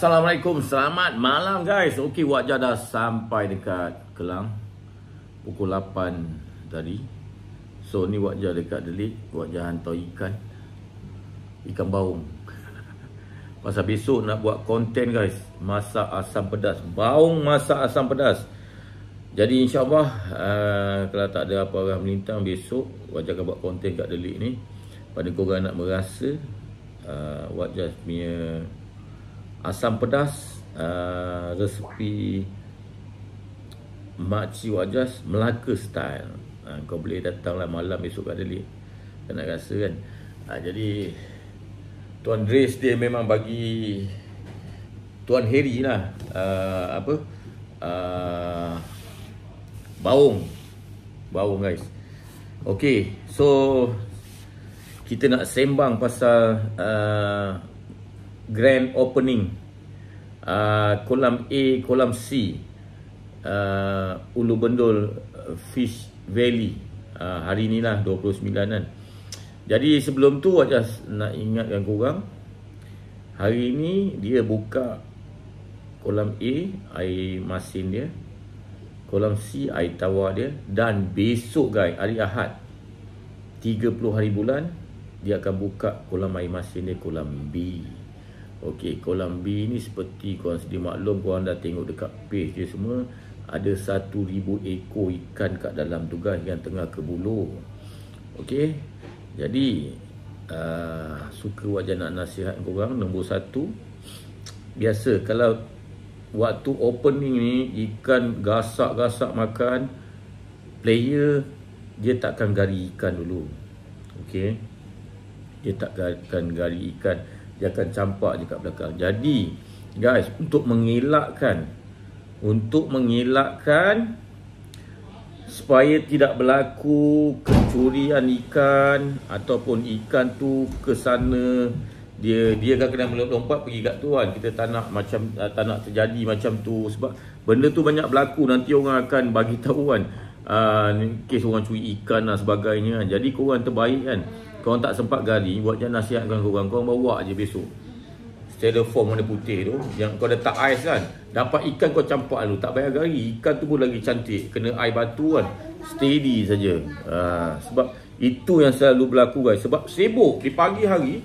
Assalamualaikum, selamat malam guys. Okey, Wak Jah dah sampai dekat Kelang pukul 8 tadi. So ni Wak Jah dekat Delik. Wak Jah hantar ikan baung. Pasal besok nak buat konten guys, masak asam pedas. Baung masak asam pedas. Jadi insyaAllah kalau tak ada apa orang melintang, besok Wak Jah akan buat konten kat Delik ni. Pada korang nak merasa Wak Jah punya asam pedas, resepi makcik Wak Jah Melaka style. Kau boleh datanglah malam besok kat Delik. Kau nak rasa kan. Jadi Tuan Grace dia memang bagi Tuan Harry lah baung guys. Okay, so kita nak sembang pasal grand opening kolam A, kolam C, Ulu Bendul Fish Valley hari ni lah 29-an. Jadi sebelum tu Wak Jah nak ingatkan korang, hari ni dia buka kolam A, air masin dia, kolam C, air tawar dia, dan besok guys, hari Ahad 30 hari bulan, dia akan buka kolam air masin dia, kolam B. Okey, kolam B ni seperti korang sedia maklum, korang dah tengok dekat page dia semua, ada 1,000 ekor ikan kat dalam tu guys, yang tengah kebulur. Okey, jadi suka Wak Jah nak nasihat korang. Nombor satu, biasa kalau waktu opening ni ikan gasak-gasak makan, player dia takkan gari ikan dulu. Okey, dia takkan gari ikan, dia akan campak je kat belakang. Jadi guys, untuk mengelakkan supaya tidak berlaku kecurian ikan, ataupun ikan tu ke sana, dia akan kena melompat pergi kat tu kan. Kita tak nak terjadi macam tu, sebab benda tu banyak berlaku. Nanti orang akan bagi tahu kan, kes orang curi ikan dan sebagainya kan. Jadi korang terbaik kan, korang tak sempat gari, Wak Jah nasihatkan korang bawa je besok styrofoam warna putih tu, yang kau letak ais kan, dapat ikan kau campak dulu, tak payah gari. Ikan tu pun lagi cantik, kena air batu kan, steady saja. Sebab itu yang selalu berlaku guys. Sebab sibuk di pagi hari,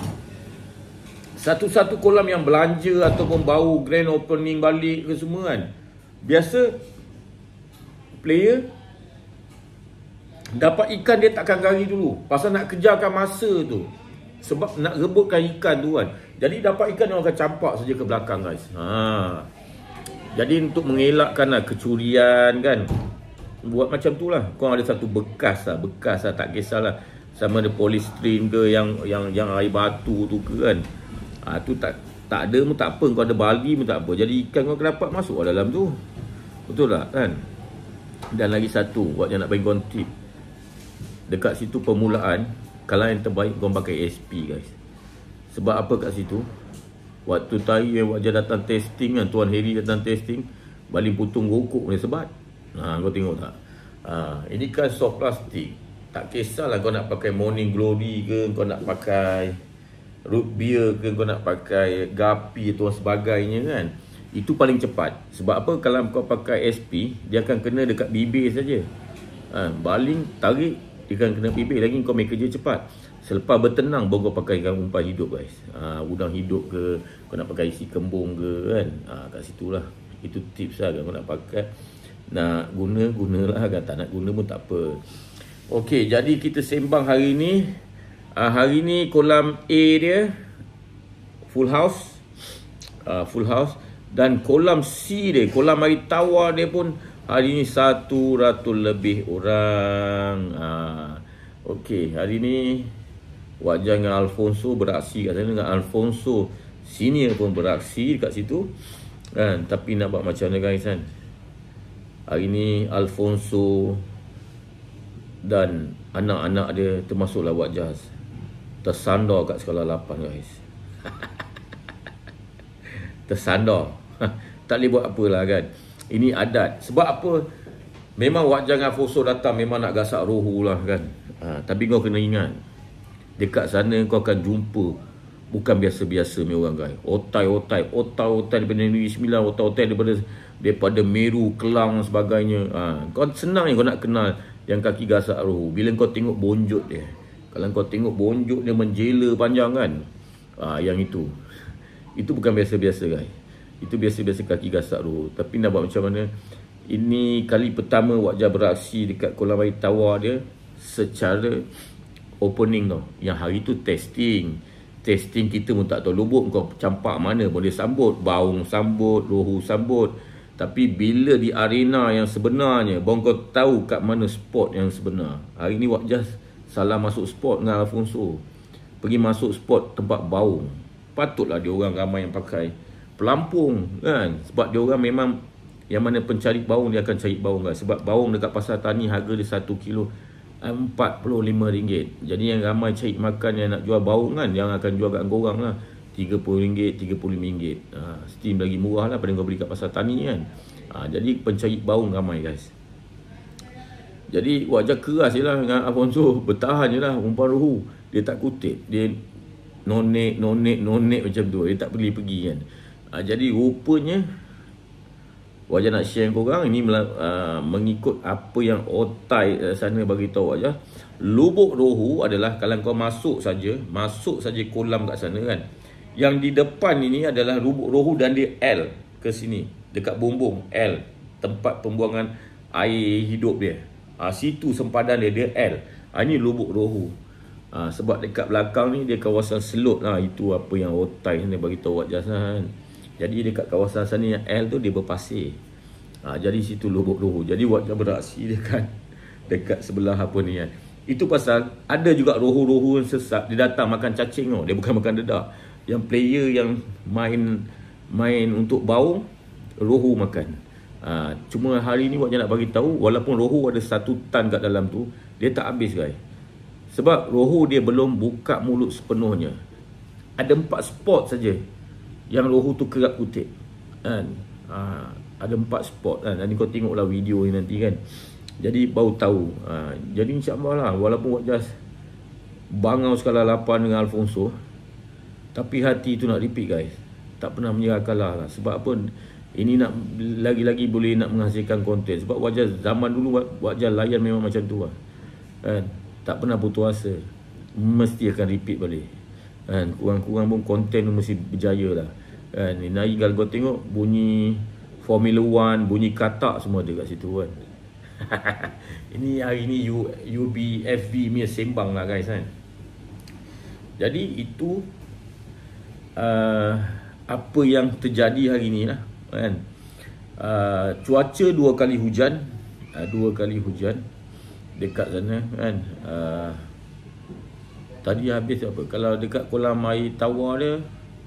satu-satu kolam yang belanja ataupun bau grand opening balik ke semua kan, biasa player dapat ikan dia takkan gari dulu, pasal nak kejarkan masa tu, sebab nak rebutkan ikan tu kan. Jadi dapat ikan, orang akan campak saja ke belakang guys. Jadi untuk mengelakkan kecurian kan, buat macam tu lah. Korang ada satu bekas lah, tak kisahlah sama ada polystyrene ke, yang air batu tu ke kan. Tu tak ada pun tak apa, kau ada bali pun tak apa. Jadi ikan kau dapat masuk dalam tu. Betul tak kan? Dan lagi satu, Wak Jah nak bagi korang tip. Dekat situ permulaan, kalau yang terbaik korang pakai SP guys. Sebab apa kat situ, waktu tadi Wak Jah datang testing kan, Tuan Harry datang testing, baling putung gokok ni sebat. Kau tengok tak? Ini kan soft plastik. Tak kisahlah kau nak pakai Morning Glory ke, kau nak pakai root beer ke, kau nak pakai Guppy atau sebagainya kan. Itu paling cepat. Sebab apa? Kalau kau pakai SP, dia akan kena dekat bibir saja. Baling, tarik, dia akan kena bibir. Lagi kau make kerja cepat. Selepas bertenang baru kau pakai umpan hidup guys. Udang hidup ke, kau nak pakai isi kembung ke kan. Kat situ lah. Itu tips lah kau nak pakai. Nak gunalah kan. Tak nak guna pun tak apa. Okey, jadi kita sembang hari ni. Hari ni kolam A dia full house. Dan kolam C dia, kolam air tawar dia pun hari ni 100 lebih orang. Okey, hari ni Wak Jah dengan Alfonso beraksi kat sana, dengan Alfonso senior pun beraksi kat situ kan. Tapi nak buat macam mana guys kan, hari ni Alfonso dan anak-anak dia, termasuklah Wak Jah, tersandar kat sekolah 8 guys. Tersandar. Tak boleh buat apalah kan. Ini adat. Sebab apa? Memang Wak Jah dengan Alfonso datang memang nak gasak rohu lah kan. Tapi kau kena ingat, dekat sana kau akan jumpa Bukan biasa-biasa ni orang guys. Otai daripada Negeri Sembilan, otai daripada Meru, Kelang dan sebagainya. Kau senang kau nak kenal yang kaki gasak rohu. Bila kau tengok bonjot dia. Kalau kau tengok bonjot dia menjela panjang kan. Yang itu bukan biasa-biasa guys. Itu biasa-biasa kaki gasak rohu. Tapi nak buat macam mana? Ini kali pertama Wak Jah beraksi dekat kolam air tawar dia secara opening tau. Yang hari tu testing kita pun tak tahu lubuk kau campak mana, boleh sambut, baung sambut, rohu sambut. Tapi bila di arena yang sebenarnya, baru kau tahu kat mana spot yang sebenar. Hari ni Wak Jah salah masuk spot dengan Alfonso. Pergi masuk spot tempat baung. Patutlah dia orang ramai yang pakai pelampung kan. Sebab dia orang memang yang mana pencari baung, dia akan cari baung kan. Sebab baung dekat pasar tani harga dia 1 kilo RM45. Jadi yang ramai cari makan yang nak jual baung kan, yang akan jual kat korang lah RM30, RM35. Steam lagi murah lah pada kau beli kat pasar tani kan. Jadi pencari baung ramai guys. Jadi Wak Jah keras je lah dengan Alfonso. Bertahan je lah umpan rohu. Dia tak kutip. Dia nonek macam tu. Dia tak pergi kan. Jadi rupanya Wak Jah nak share dengan korang. Ini mengikut apa yang otai sana bagi tahu Wak Jah. Lubuk rohu adalah kalau kau masuk saja kolam kat sana kan. Yang di depan ini adalah lubuk rohu dan dia L ke sini. Dekat bumbung L. Tempat pembuangan air hidup dia. Situ sempadan dia L. Ini lubuk rohu. Sebab dekat belakang ni dia kawasan selut. Itu apa yang otai ni bagi tahu Wak Jah kan. Jadi dekat kawasan sana yang L tu dia berpasir. Jadi situ lubuk rohu. Jadi Wak Jah beraksi dekat sebelah apa ni kan. Itu pasal ada juga rohu-rohu yang sesat. Dia datang makan cacing tau. Dia bukan makan dedak. Yang player yang main untuk baung, rohu makan. Cuma hari ni Wak Jah nak bagi tahu, walaupun rohu ada 1 tan kat dalam tu, dia tak habis guys. Sebab rohu dia belum buka mulut sepenuhnya. Ada 4 spot saja yang rohu tu kerap kutip kan. Ada 4 spot kan. Nanti kau tengoklah video ni nanti kan. Jadi baru tahu. Jadi insyaAllah lah, walaupun Wak Jah bangau skala 8 dengan Alfonso, tapi hati tu nak repeat guys. Tak pernah menyerah kalah lah. Sebab apa? Ini nak lagi-lagi boleh nak menghasilkan konten. Sebab Wak Jah zaman dulu Wak Jah layan memang macam tu lah kan. Tak pernah putus asa. Mesti akan repeat balik kan. Kurang-kurang pun konten tu mesti berjaya lah kan. Hari kalau kau tengok bunyi Formula 1, bunyi katak semua ada kat situ kan. Ini hari ni UBFV punya sembang lah guys kan. Jadi itu apa yang terjadi hari ni lah kan. Cuaca 2 kali hujan. 2 kali hujan dekat sana kan. Tadi habis apa? Kalau dekat kolam air tawar dia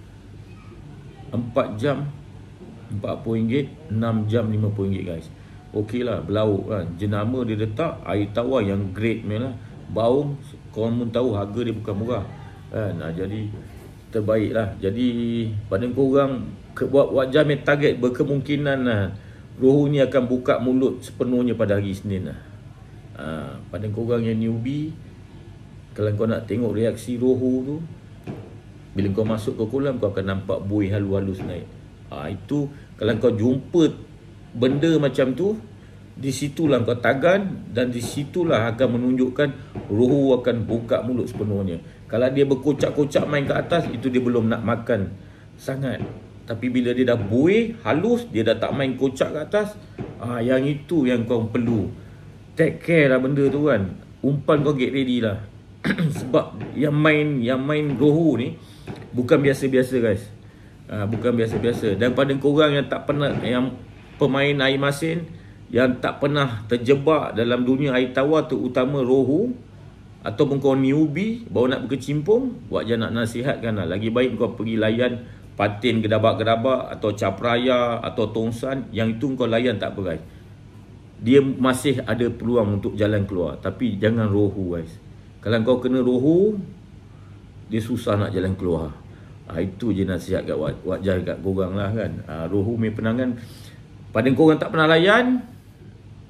4 jam RM40, 6 jam RM50 guys. Okey lah, berlauk kan. Jenama dia letak air tawar yang grade ni lah. Baung, korang pun tahu harga dia bukan murah kan. Jadi terbaik lah. Jadi pada korang Wak Jah punya target berkemungkinan lah rohu ni akan buka mulut sepenuhnya pada hari Isnin lah. Pada korang yang newbie, kalau kau nak tengok reaksi rohu tu, bila kau masuk ke kolam, kau akan nampak buih halus-halus naik. Itu kalau kau jumpa benda macam tu, di situlah kau tagan, dan di situlah akan menunjukkan rohu akan buka mulut sepenuhnya. Kalau dia berkocak-kocak main ke atas, itu dia belum nak makan sangat. Tapi bila dia dah buih halus, dia dah tak main kocak ke atas, yang itu yang kau perlu take care lah benda tu kan. Umpan kau get ready lah. Sebab yang main rohu ni bukan biasa-biasa guys. Bukan biasa-biasa. Dan pada korang yang tak pernah, yang pemain air masin, yang tak pernah terjebak dalam dunia air tawar, terutama rohu, ataupun kau newbie baru nak berkecimpung, Wak Jah nak nasihatkan lah, lagi baik kau pergi layan patin gedabak-gedabak atau capraya atau tongsan. Yang itu kau layan tak apa guys. Dia masih ada peluang untuk jalan keluar. Tapi jangan rohu guys. Kalau kau kena rohu, dia susah nak jalan keluar. Itu je nasihat kat Wak Jah kat korang lah kan. Rohu punya penangan, pada korang tak pernah layan,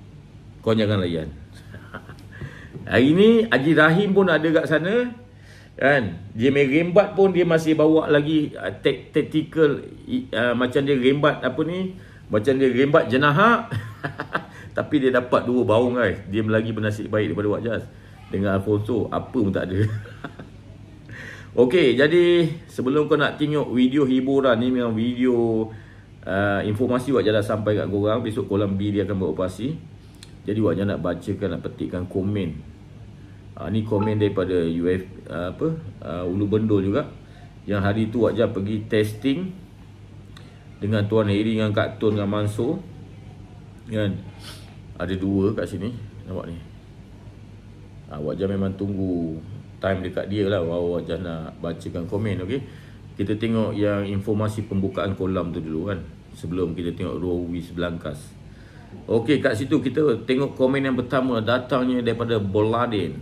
kau jangan layan. Hari ni Haji Rahim pun ada kat sana. Kan? Dia main rembat pun dia masih bawa lagi tactical, macam dia rembat apa ni? Macam dia rembat jenahak. Tapi dia dapat 2 baung guys. Dia lagi bernasib baik daripada Wak Jas. Dengan Alfonso, apa pun tak ada. Okey, jadi sebelum kau nak tengok video hiburan ni, memang video informasi Wak Jas dah sampai kat korang. Besok kolam B dia akan beroperasi. Jadi Wak Jas nak bacakan, nak petikkan komen. Ni komen daripada Ulu Bendul juga. Yang hari tu Wak Jas pergi testing dengan Tuan Heri dengan Kak Tun dengan Mansur. Kan? Ada 2 kat sini. Nampak ni. Wak Jas memang tunggu time dekat dia lah. Wak Jas nak bacakan komen. Okay? Kita tengok yang informasi pembukaan kolam tu dulu kan. Sebelum kita tengok Ruwis Belangkas. Okey, kat situ kita tengok komen yang pertama. Datangnya daripada Boladin.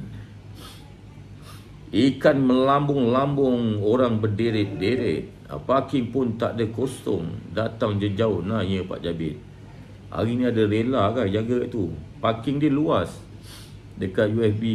Ikan melambung-lambung, orang berderet-deret. Parking pun tak ada kosong. Datang je jauh. Nah, ya Pak Jabir. Hari ni ada rela kan jaga kat tu. Parking dia luas. Dekat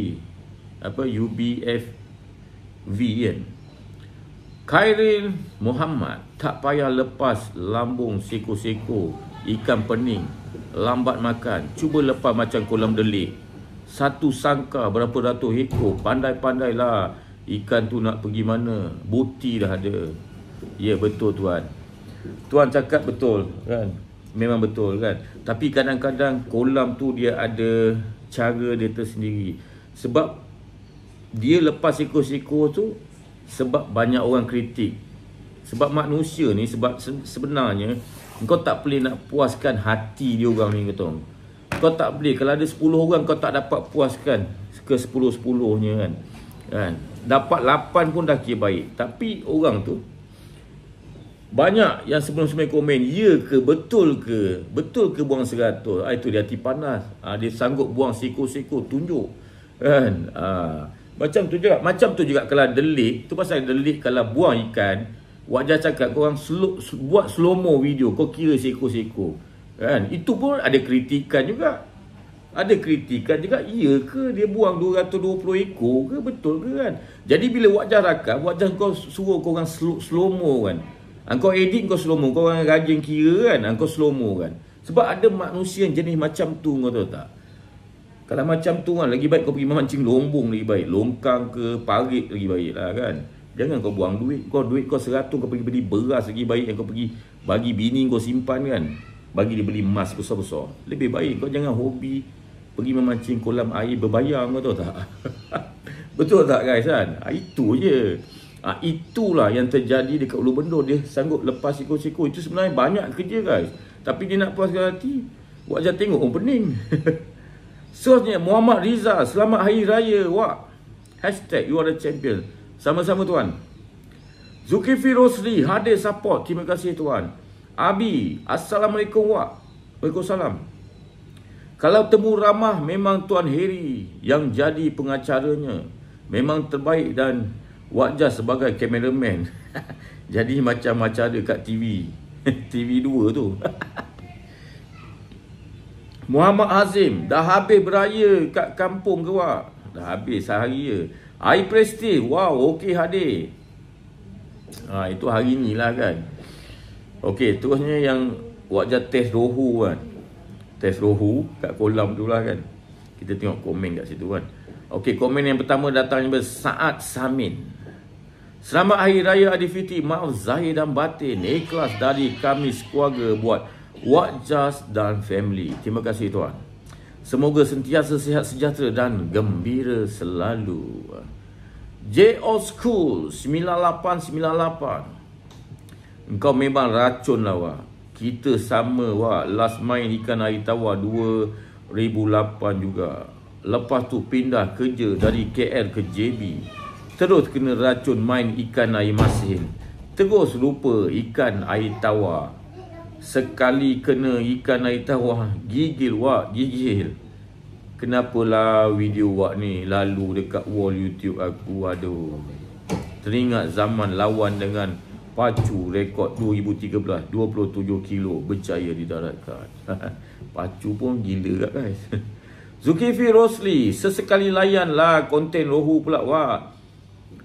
UBFV kan. Khairil Muhammad, tak payah lepas lambung seko-seko ikan pening. Lambat makan. Cuba lepas macam kolam delik. Satu sangka berapa ratus ekor. Pandai-pandailah. Ikan tu nak pergi mana. Bukti dah ada. Ya betul tuan. Tuan cakap betul kan. Memang betul kan. Tapi kadang-kadang kolam tu dia ada cara dia tersendiri. Sebab dia lepas ekor-ekor tu sebab banyak orang kritik. Sebab manusia ni, sebab sebenarnya kau tak boleh nak puaskan hati dia orang ni kata. Kau tak boleh. Kalau ada 10 orang kau tak dapat puaskan ke 10-10-nya kan. Dapat 8 pun dah kira baik. Tapi orang tu banyak yang sebelum-sebelum komen, ya ke, betul ke buang 100. Itu dia hati panas. Dia sanggup buang seko-seko, tunjuk kan. Macam tu juga kalau delik tu, pasal delik kalau buang ikan, Wak Jas cakap korang buat slow-mo video, kau kira seko-seko kan. Itu pun ada kritikan juga. Ya ke dia buang 220 ekor ke, betul ke kan. Jadi bila Wak Jas rakam, Wak Jas kau suruh korang slow-mo kan. Kau edit kau slow-mo, kau orang rajin kira kan, kau slow-mo kan. Sebab ada manusia yang jenis macam tu, kau tahu tak. Kalau macam tu kan, lagi baik kau pergi memancing lombong lagi baik. Longkang ke parit lagi baik lah kan. Jangan kau buang duit kau 100 kau pergi beli beras lagi baik yang kau pergi bagi bini kau simpan kan. Bagi dia beli emas besar-besar. Lebih baik kau jangan hobi pergi memancing kolam air berbayar, kau tahu tak. Betul tak guys kan. Itu je. Itulah yang terjadi dekat Ulu Bendul. Dia sanggup lepas seko-seko. Itu sebenarnya banyak kerja guys. Tapi dia nak puaskan hati, Wak Jas tengok orang pening. Source-nya Muhammad Riza, selamat Hari Raya Wak. Hashtag you are the champion. Sama-sama tuan. Zulkifli Rosli hadir support. Terima kasih tuan. Abi, Assalamualaikum Wak. Waalaikumsalam. Kalau temu ramah, memang Tuan Heri yang jadi pengacaranya. Memang terbaik, dan Wak Jas sebagai kameraman. Jadi macam ada kat TV. TV 2 tu. Muhammad Hazim, dah habis beraya kat kampung ke Wak? Dah habis sehari je. Air Prestige, wow, okey hadir. Itu hari ni lah kan. Okey, terusnya yang Wak Jas test rohu kan. Test rohu kat kolam tu lah kan. Kita tengok komen kat situ kan. Okey, komen yang pertama datangnya Saad Samin. Selamat Hari Raya Aidilfitri. Maaf zahir dan batin. Ikhlas dari kami sekeluarga buat Wak Jas dan family. Terima kasih tuan. Semoga sentiasa sihat sejahtera dan gembira selalu. J Old School 9898. Engkau memang racun lah Wak. Kita sama Wak. Last main ikan air tawar 2008 juga. Lepas tu pindah kerja dari KL ke JB. Terus kena racun main ikan air masin. Terus lupa ikan air tawar. Sekali kena ikan air tawar, gigil Wak, gigil. Kenapalah video Wak ni lalu dekat wall YouTube aku, aduh. Teringat zaman lawan dengan Pacu rekod 2013, 27 kilo berjaya didaratkan. Pacu pun gila kat guys. Zulkifli Rosli, sesekali layan lah konten rohu pula Wak.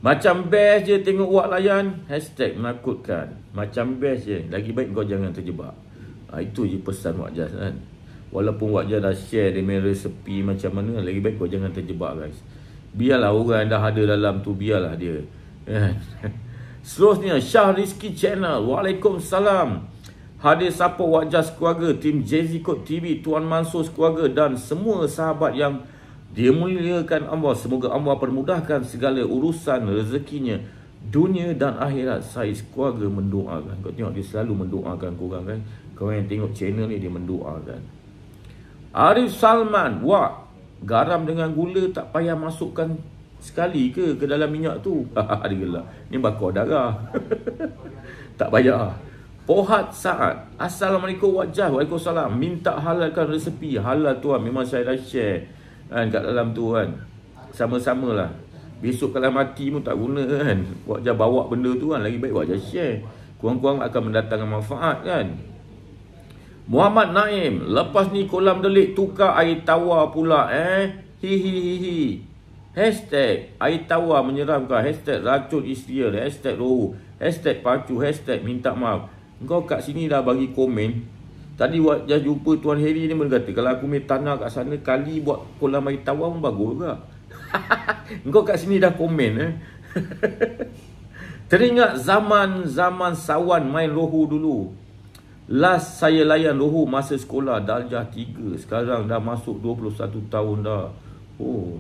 Macam best je tengok wak layan. Hashtag menakutkan. Macam best je. Lagi baik kau jangan terjebak. Itu je pesan Wak Jas kan. Walaupun Wak Jas dah share dia resepi macam mana, lagi baik kau jangan terjebak guys. Biarlah orang dah ada dalam tu, biarlah dia. Seterusnya Syah Rizky Channel. Waalaikumsalam. Hadir support Wak Jas keluarga, tim Jazzy Code TV, Tuan Mansur keluarga dan semua sahabat yang dimuliakan Allah. Semoga Allah permudahkan segala urusan rezekinya dunia dan akhirat. Saya keluarga mendoakan. Kau tengok dia selalu mendoakan korang kan. Kau yang tengok channel ni dia mendoakan. Arif Salman, wak, garam dengan gula tak payah masukkan sekali ke dalam minyak tu? Dia gelak. Ni bakar darah. Tak payah. Pohat Saad, Assalamualaikum Wak Jas. Waalaikumsalam. Minta halalkan resepi. Halal tuan, memang saya dah share kan kat dalam tu kan. Sama-sama lah. Besok kalau mati pun tak guna kan. Wak Jas bawa benda tu kan. Lagi baik Wak Jas share. Kurang-kurang akan mendatangkan manfaat kan. Muhammad Naim, lepas ni kolam delik tukar air tawar pula Hihihihi. Hashtag air tawar menyeramkan. Hashtag racun isteri. Hashtag rohu. Hashtag pacu. Hashtag minta maaf. Kau kat sini dah bagi komen. Tadi Wak Jas jumpa Tuan Harry ni berkata, kalau aku main tanah kat sana, kali buat kolam air tawar pun bagus juga. Kau kat sini dah komen Teringat zaman Sawan main rohu dulu. Last saya layan rohu masa sekolah darjah 3. Sekarang dah masuk 21 tahun dah. Oh.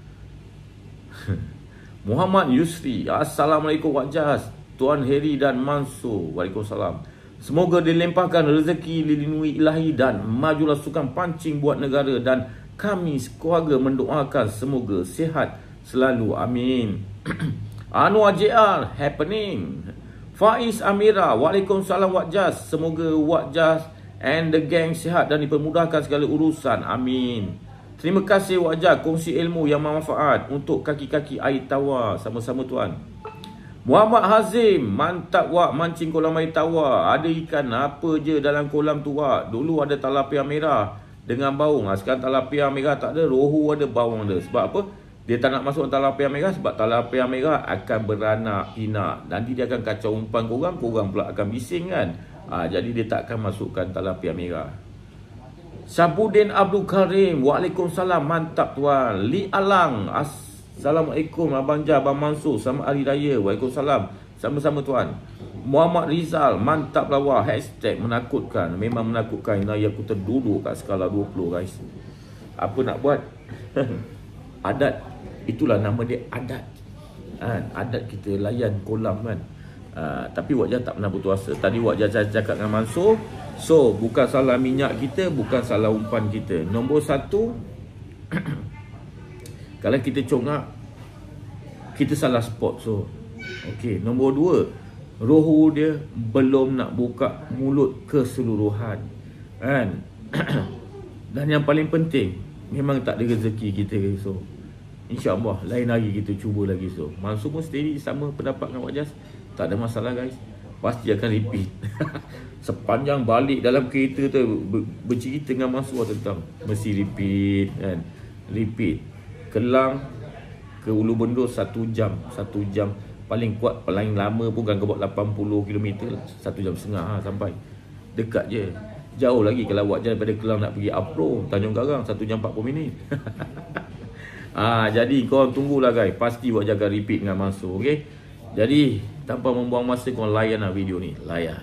Muhammad Yusri, Assalamualaikum Wak Jas, Tuan Harry dan Mansur. Waalaikumsalam. Semoga dilempahkan rezeki, dilindungi ilahi dan majulah sukan pancing buat negara, dan kami sekeluarga mendoakan semoga sihat selalu. Amin. Anwar JR, happening. Faiz Amira, Waalaikumsalam Wak Jas. Semoga Wak Jas and the gang sihat dan dipermudahkan segala urusan. Amin. Terima kasih Wak Jas, kongsi ilmu yang bermanfaat untuk kaki-kaki air tawar. Sama-sama tuan. Muhammad Hazim, mantap Wak mancing kolam air tawar. Ada ikan apa je dalam kolam tu Wak. Dulu ada talapia merah dengan baung. Sekarang talapia merah tak ada, rohu ada, baung ada. Sebab apa? Dia tak nak masuk talapia merah sebab talapia merah akan beranak pinak. Nanti dia akan kacau umpan korang, korang pula akan bising kan. Jadi dia tak akan masukkan talapia merah. Syabudin Abdul Karim, Waalaikumsalam, mantap tuan. Li Alang, Assalamualaikum Abang Jas, Abang Mansur, selamat Hari Raya. Waalaikumsalam. Sama-sama tuan. Muhammad Rizal, mantap lawa. Hashtag menakutkan. Memang menakutkan. Ini aku terduduk kat skala 20 guys. Apa nak buat? Adat. Itulah nama dia, adat. Adat kita layan kolam kan. Tapi Wak Jas tak pernah putus asa. Tadi Wak Jas cakap dengan Mansur. So, bukan salah minyak kita, bukan salah umpan kita. Nombor 1, kalau kita congak, kita salah spot. So, okey. Nombor 2, rohu dia belum nak buka mulut keseluruhan kan. Dan yang paling penting, memang tak ada rezeki kita. So, InsyaAllah lain hari kita cuba lagi. So, Mansur pun steady sama pendapat dengan Wak Jas. Tak ada masalah guys. Pasti akan repeat. Sepanjang balik dalam kereta tu bercerita dengan Mansur tentang mesti repeat kan. Repeat. Kelang ke Ulu Bendul 1 jam. 1 jam paling kuat, paling lama pun kan kau buat 80 km 1 jam setengah sampai. Dekat je. Jauh lagi kalau Wak Jas daripada Kelang nak pergi Apro, Tanjung Garang 1 jam 40 minit. Jadi korang tunggulah guys. Pasti Wak Jas akan repeat dengan Mansur. Okay. Jadi tanpa membuang masa, korang layanlah video ni. Layan.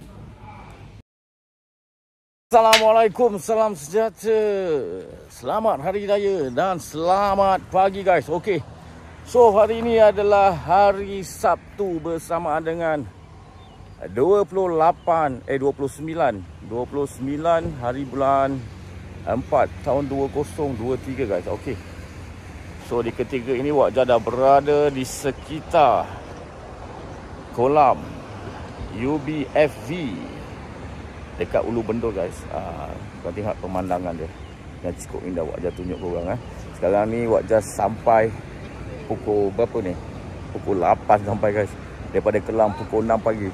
Assalamualaikum, salam sejahtera. Selamat Hari Raya dan selamat pagi guys. Okay. So hari ini adalah hari Sabtu bersamaan dengan 29 hari bulan 4 tahun 2023 guys. Okay. So di ketiga ini Wak Jas dah berada di sekitar kolam UBFV dekat Ulu Bendul guys. Kau tengok pemandangan dia yang cukup indah. Wak Jas tunjuk korang. Sekarang ni Wak Jas sampai pukul berapa ni? Pukul 8 sampai guys. Daripada Kelang pukul 6 pagi.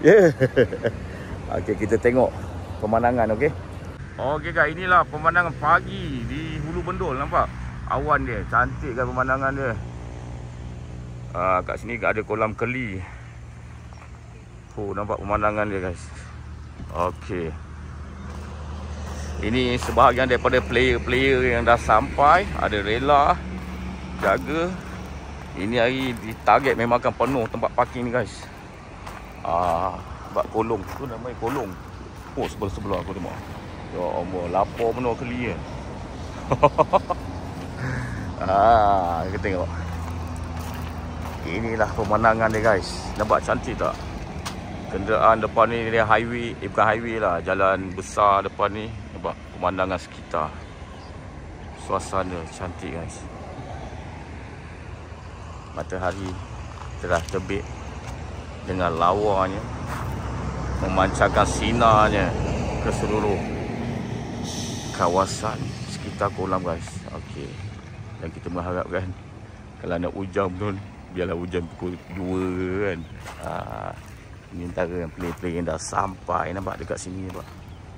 Okay, kita tengok pemandangan. Okay. Okay guys, inilah pemandangan pagi di Ulu Bendul. Nampak? Awan dia, cantik kan pemandangan dia. Kat sini ada kolam keli. Nampak pemandangan dia guys. Okey. Ini sebahagian daripada player-player yang dah sampai. Ada rela jaga. Ini hari ditarget memang akan penuh tempat parking ni guys. Sebab kolong tu namanya kolong. Sebelah-sebelah aku tengok. Ya Allah, lapar penuh keli kan. Kita tengok. Inilah pemandangan dia guys. Nampak cantik tak? Kenderaan depan ni dia highway, bukan highway lah, jalan besar depan ni. Nampak pemandangan sekitar. Suasana cantik guys. Matahari telah terbit dengan lawanya, memancarkan sinarnya ke seluruh kawasan sekitar kolam guys. Okey. Dan kita mengharapkan kalau nak hujan pun biarlah hujan pukul 2 kan. Ini antara player-player yang dah sampai. Nampak dekat sini nampak.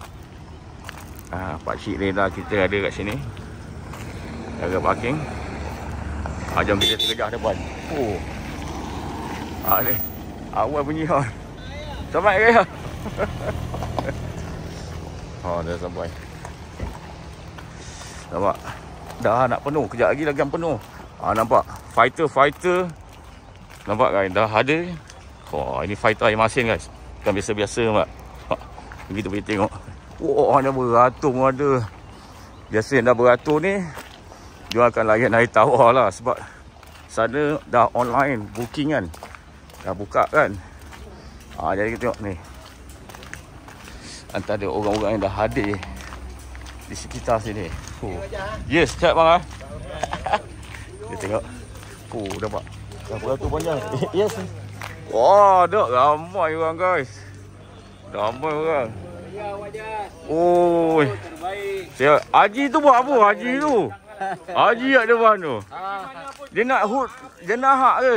Pakcik rela kita ada kat sini. Jaga parking. Jom kita tergah depan. Ni awal bunyi hon. Sampai ke ya? Dah sampai. Nampak? Dah nak penuh. Kejap lagi akan penuh. Nampak? Fighter. Nampak kan? Dah ada. Ini fighter air masin guys. Bukan biasa-biasa nampak. Kita boleh tengok. Ada beratur ada. Biasa yang dah beratur ni, dia akan layan air tawar lah. Sebab sana dah online booking kan. Dah buka kan. Jadi kita tengok ni. Antara orang-orang yang dah hadir di sekitar sini. Yes, cak bang. Kita tengok. Nampak. Dah beratur panjang. Yes. Dah ramai orang guys. Ramai orang. Terbaik. Haji tu buat apa? Haji tu. Haji kat depan tu. Dia nak hut jenazah ke?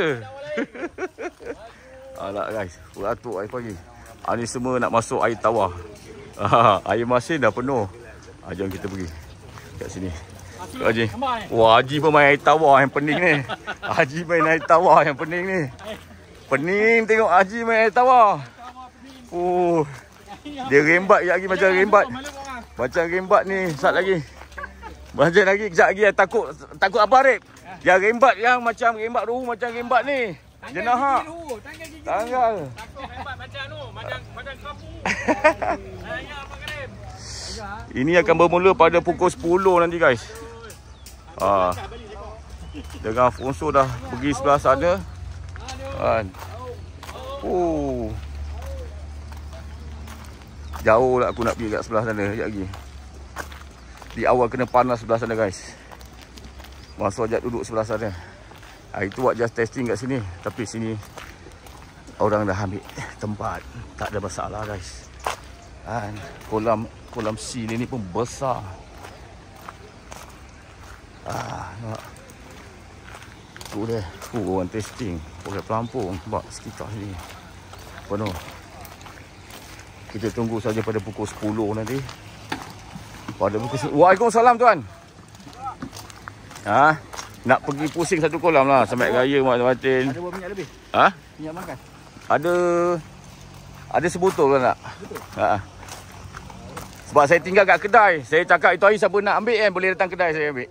Alah guys, beratur air pagi. Ni semua nak masuk air tawar. Air masin dah penuh. Jom kita pergi kat sini. Haji. Haji pun main air tawar yang pening ni. Haji main air tawar yang pening ni. Pening tengok Haji main air tawar. Dia rembat lagi macam rembat. Macam rembat ni, sat lagi. Macam lagi, kejap lagi takut apa Arif? Yang rembat yang macam rembat rohu macam rembat ni. Jenazah. Tanggal. Takut rembat macam tu, macam kerapu. Ini akan bermula pada pukul 10 nanti guys. Dengan Afonso dah pergi sebelah sana. Jauh lah aku nak pergi kat sebelah sana sekejap lagi. Di awal kena panas sebelah sana guys. Masuk ajak duduk sebelah sana. Itu buat just testing kat sini. Tapi sini orang dah ambil tempat. Tak ada masalah guys. Kolam seal ni pun besar. Nampak. Tu dia. Orang testing. Orang pelampung. Nampak sekitar sini penuh. Kita tunggu saja pada pukul 10 nanti. Pada pukul 10. Waalaikumsalam tuan. Nak pergi pusing satu kolam lah sampai raya Mak Martin. Ada berapa minyak lebih? Minyak makan? Ada sebotol kan tak? Betul. Sebab saya tinggal kat kedai. Saya cakap itu hari siapa nak ambil boleh datang kedai saya ambil.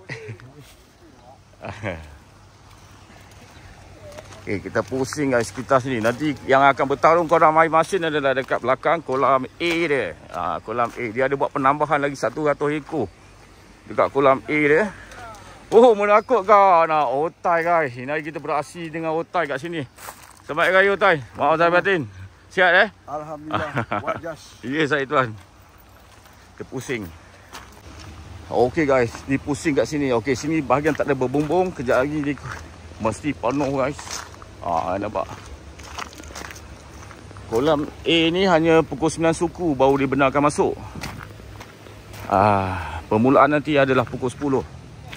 Kita pusing guys sekitar sini. Nanti yang akan bertarung kolam air masin adalah dekat belakang kolam A dia. Kolam A. Dia ada buat penambahan lagi 100 ekor dekat kolam A dia. Menakut kau nak otai guys. Ini hari kita beraksi dengan otai kat sini. Selamat raya otai. Maaf saya batin. Sihat Alhamdulillah. Buat jas. Ya saya tuan. Kita pusing. Okey guys, ni pusing kat sini. Okey, sini bahagian tak ada berbumbung. Kejap lagi dia mesti penuh guys. Nampak. Kolam A ni hanya pukul 9 suku baru dibenarkan masuk. Permulaan nanti adalah pukul 10.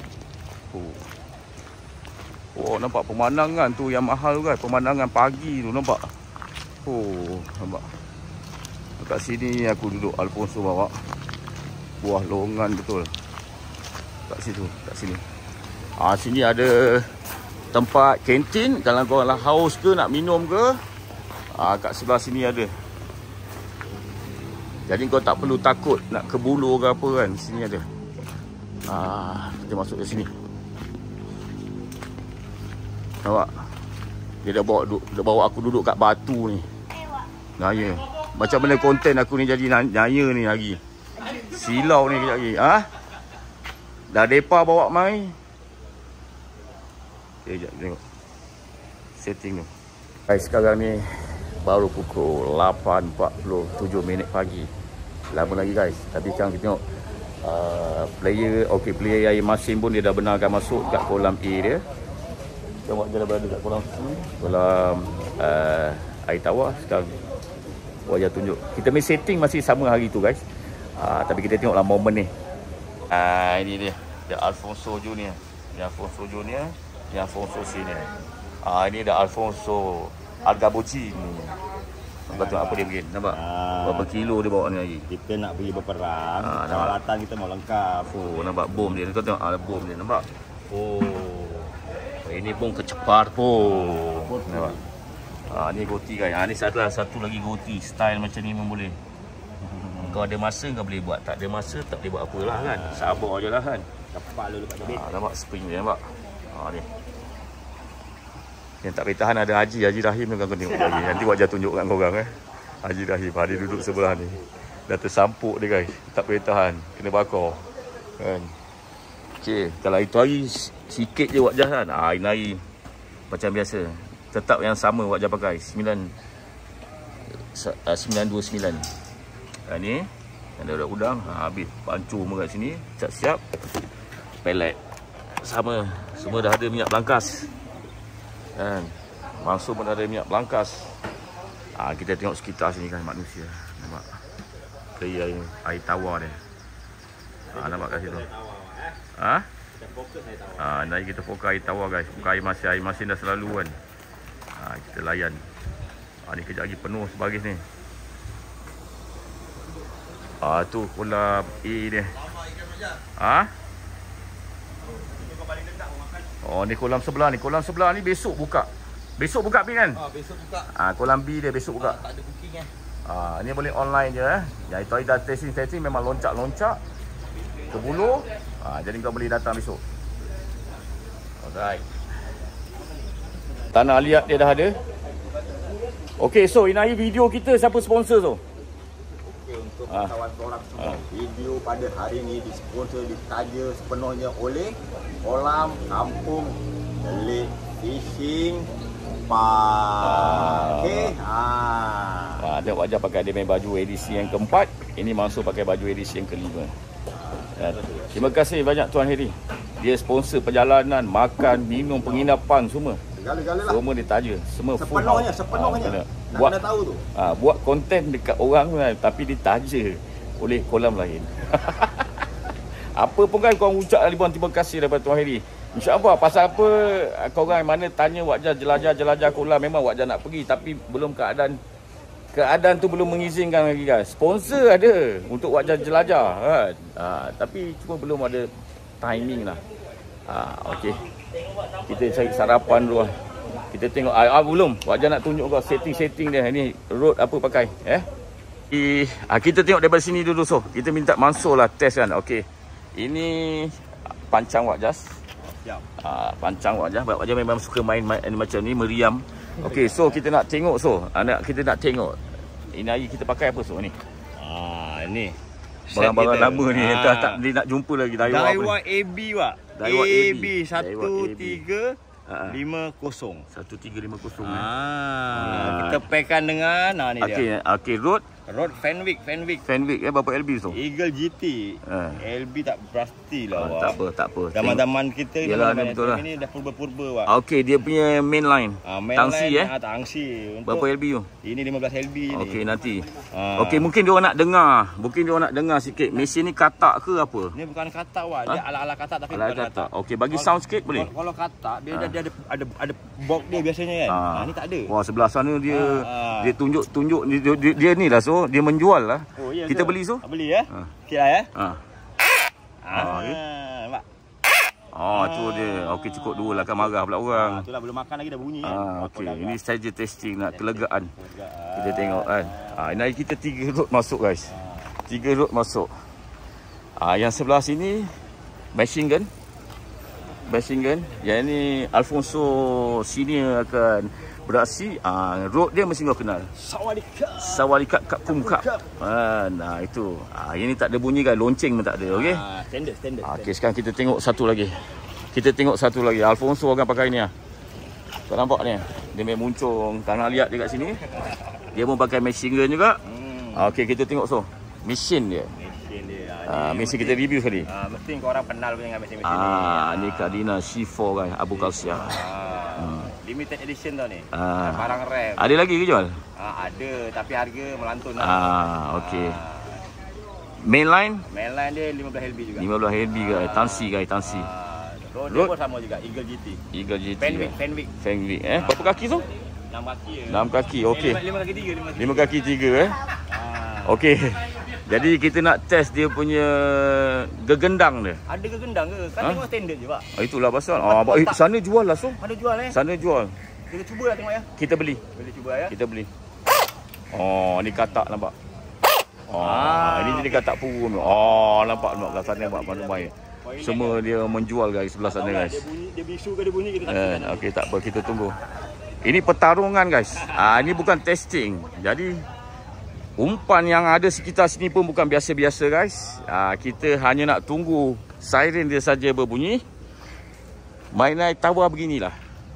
Nampak pemandangan tu yang mahal guys. Pemandangan pagi tu nampak. Nampak. Dekat sini aku duduk Alfonso bawa. Buah longan betul. Kat situ, kat sini. Sini ada tempat kantin. Kalau kau lah haus ke, nak minum ke, kat sebelah sini ada. Jadi kau tak perlu takut nak ke Buloh ke apa kan. Sini ada. Kita masuk ke sini. Nampak? Dia dah bawa aku duduk kat batu ni. Naya. Macam mana konten aku ni jadi naya ni lagi. Silau ni kejap lagi. Dah depa bawa mai. Okay, sekejap tengok setting tu. Guys, sekarang ni baru pukul 8.47 minit pagi. Lama lagi guys. Tapi sekarang kita tengok player air masin pun dia dah benarkan masuk kat kolam A dia. Tengok dia dah berada kat kolam sini. Kolam air tawar. Sekarang wajah tunjuk. Kita main setting masih sama hari tu guys. Tapi kita tengoklah momen ni. Ini dia. Dia Alfonso Junior. Ini Alfonso Junior. Ini Alfonso Senior. Ini dah Alfonso Argaboci ni. Nampak tengok apa dia bikin. Nampak? Berapa kilo dia bawa ni lagi. Kita nak pergi berperang. Peralatan kita mau lengkap. Nampak bom dia. Kau tengok ada bom dia. Nampak? Ini pun kecepar pun. Nampak? Ni goti guys. Ni satu lagi goti. Style macam ni pun boleh. Kau ada masa kau boleh buat. Tak ada masa tak boleh buat apalah kan. Sabar je lah kan. Cepat dulu Pak Jabir. Nampak spring dia nampak. Ni. Yang tak boleh tahan ada Haji Rahim tu kau tengok lagi. Nanti wajah tunjuk kat korang Haji Rahim. Dia duduk sebelah ni. Dah tersampuk dia guys. Tak boleh tahan. Kena bakar. Kan. Okey, kalau itu hari sikit je wajah kan. Ini macam biasa. Tetap yang sama wajah pakai 929. Ni ada udang. Habis pancur semua kat sini. Siap-siap. Pelet. Sama. Semua dah ada minyak belangkas. Kan. Masuk pun dah ada minyak belangkas. Kita tengok sekitar sini kan manusia. Nampak. Player air tawar dia. Nampak kat situ. Nanti kita fokus air tawar guys. Bukan air masin dah selalu kan. Kita layan. Ni kejap lagi penuh sebaris ni. Tu kolam A dia. Ni kolam sebelah ni. Kolam sebelah ni besok buka. Besok buka Pi kan? Besok buka. Kolam B dia besok buka. Tak ada booking Ni boleh online je Yang itu dah testing memang loncat-loncat ke Buloh. Jadi kau boleh datang besok. Alright. Tanah liat dia dah ada. Okey, so ini video kita siapa sponsor tu? Untuk kawan korang semua, video pada hari ini disponsor ditaja sepenuhnya oleh Kolam Kampung Delik Fishing Park. Okey. Ada wajah pakai dia main baju edisi yang keempat. Ini masuk pakai baju edisi yang kelima. Terima kasih banyak Tuan Heri. Dia sponsor perjalanan, makan, minum, penginapan semua. Segala-gala lah. Semua dia taja. Semua sepenuhnya. Buat, nak tahu tu. Buat konten dekat orang kan, tapi ditaja oleh kolam lain. Apa pun kan korang ucap ribuan terima kasih daripada Tuan Heri. InsyaAllah pasal apa korang mana tanya wajah jelajah kolam, memang wajah nak pergi tapi belum keadaan tu belum mengizinkan lagi guys. Sponsor ada untuk wajah jelajah kan. Tapi cuma belum ada timing lah. Okey. Kita cari sarapan dulu lah. Kita tengok belum. Wajah nak tunjuk kau setting dia. Ni road apa pakai kita tengok daripada sini dulu so. Kita minta Mansur lah test kan. Okey. Ini pancang wajah. Pancang wajah. Wajah memang suka main macam ni meriam. Okey, so kita nak tengok kita nak tengok. Ini hari kita pakai apa so ni? Ini barang-barang lama ni tak dia nak jumpa lagi Daiwa AB Pak. Daiwa AB 1350. 1350 Kita pairkan dengan ni dia. Okey, road Fenwick berapa LB tu? Eagle GT. LB tak pasti lah. Tak apa. Zaman-zaman kita betul lah. Ini dah purba-purba Pak. Okey, dia punya main line. Tangsi Tangsi. Berapa LB tu? Ini 15 LB ni. Okey, nanti. Okey, mungkin dia orang nak dengar sikit. Mesin ni katak ke apa? Ni bukan katak Pak. Dia ala-ala katak tapi bukan katak. Okey, bagi sound sikit boleh? Kalau katak dia ada box dia biasanya kan. Ni tak ada. Wah, sebelah sana dia tunjuk dia ni lah so dia menjual lah. Kita beli so? Beli ya. Okey lah ya. Nampak? Tu dia. Okey, cukup 2 lah, kan marah pula orang. Itulah belum makan lagi dah bunyi kan. Okey, ini saja testing nak kelegaan. Kita tengok kan. Ini kita 3 rod masuk guys. 3 rod masuk. Yang sebelah sini machine gun. Yang ni Alfonso senior akan beraksi. Road dia mesti kau kenal. Sawadika Kapkum Kap. Itu. Ini tak ada bunyi kan, lonceng pun tak ada. Okey. Standard. Okey, sekarang kita tengok satu lagi. Alfonso akan pakai ni. Kau nampak ni? Dia main muncung. Tak nak lihat dekat sini. Dia pun pakai machine gun juga. Okey, kita tengok mesin dia. Mesin kita review sekali. Mesti kau orang kenal punya dengan mesin ni. Ni Cardina C4 kan, Abu Kalsia. Limited edition tau ni. Barang rare. Ada lagi ke jual? Ada, tapi harga melantun lah. Okey. Mainline dia 15 LB juga. 15 LB guys, Tansi. Road pun sama juga, Eagle GT. Fenwick. Berapa kaki tu? 6 kaki. 6 kaki, okey. 5 kaki 3. 5 kaki 3 Okey. Jadi kita nak test dia punya gegendang dia. Ada gegendang ke? Kan tengok standard je pak. Itulah pasal. Sana jual lah Ada jual Sana jual. Kita cuba lah tengok ya. Kita beli. Boleh cuba ya. Kita beli. Ni katak nampak. Ini jadi katak purun. Nampak kat sana nampak pandai. Semua dia menjual guys sebelah sana guys. Dia bisu ke dia bunyi kita tak tahu. Okey, tak apa, kita tunggu. Ini pertarungan guys. Ini bukan testing. Jadi umpan yang ada sekitar sini pun bukan biasa-biasa guys. Kita hanya nak tunggu siren dia saja berbunyi. Mainan tawa beginilah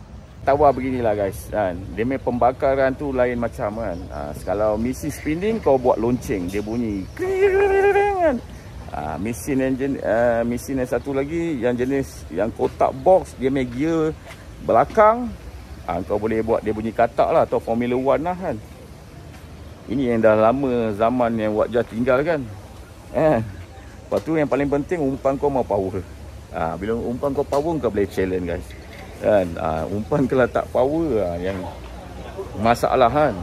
guys kan. Dia main pembakaran tu lain macam kan. Kalau mesin spinning kau buat lonceng, dia bunyi kan. Mesin yang satu lagi yang jenis yang kotak box, dia main gear belakang. Kau boleh buat dia bunyi katak lah, atau Formula 1 lah kan. Ini yang dah lama zaman yang Wak Jah tinggal kan. Lepas tu yang paling penting umpan kau mau power. Bila umpan kau power kau boleh challenge guys. Kan? Umpan kalau tak power yang masalah kan.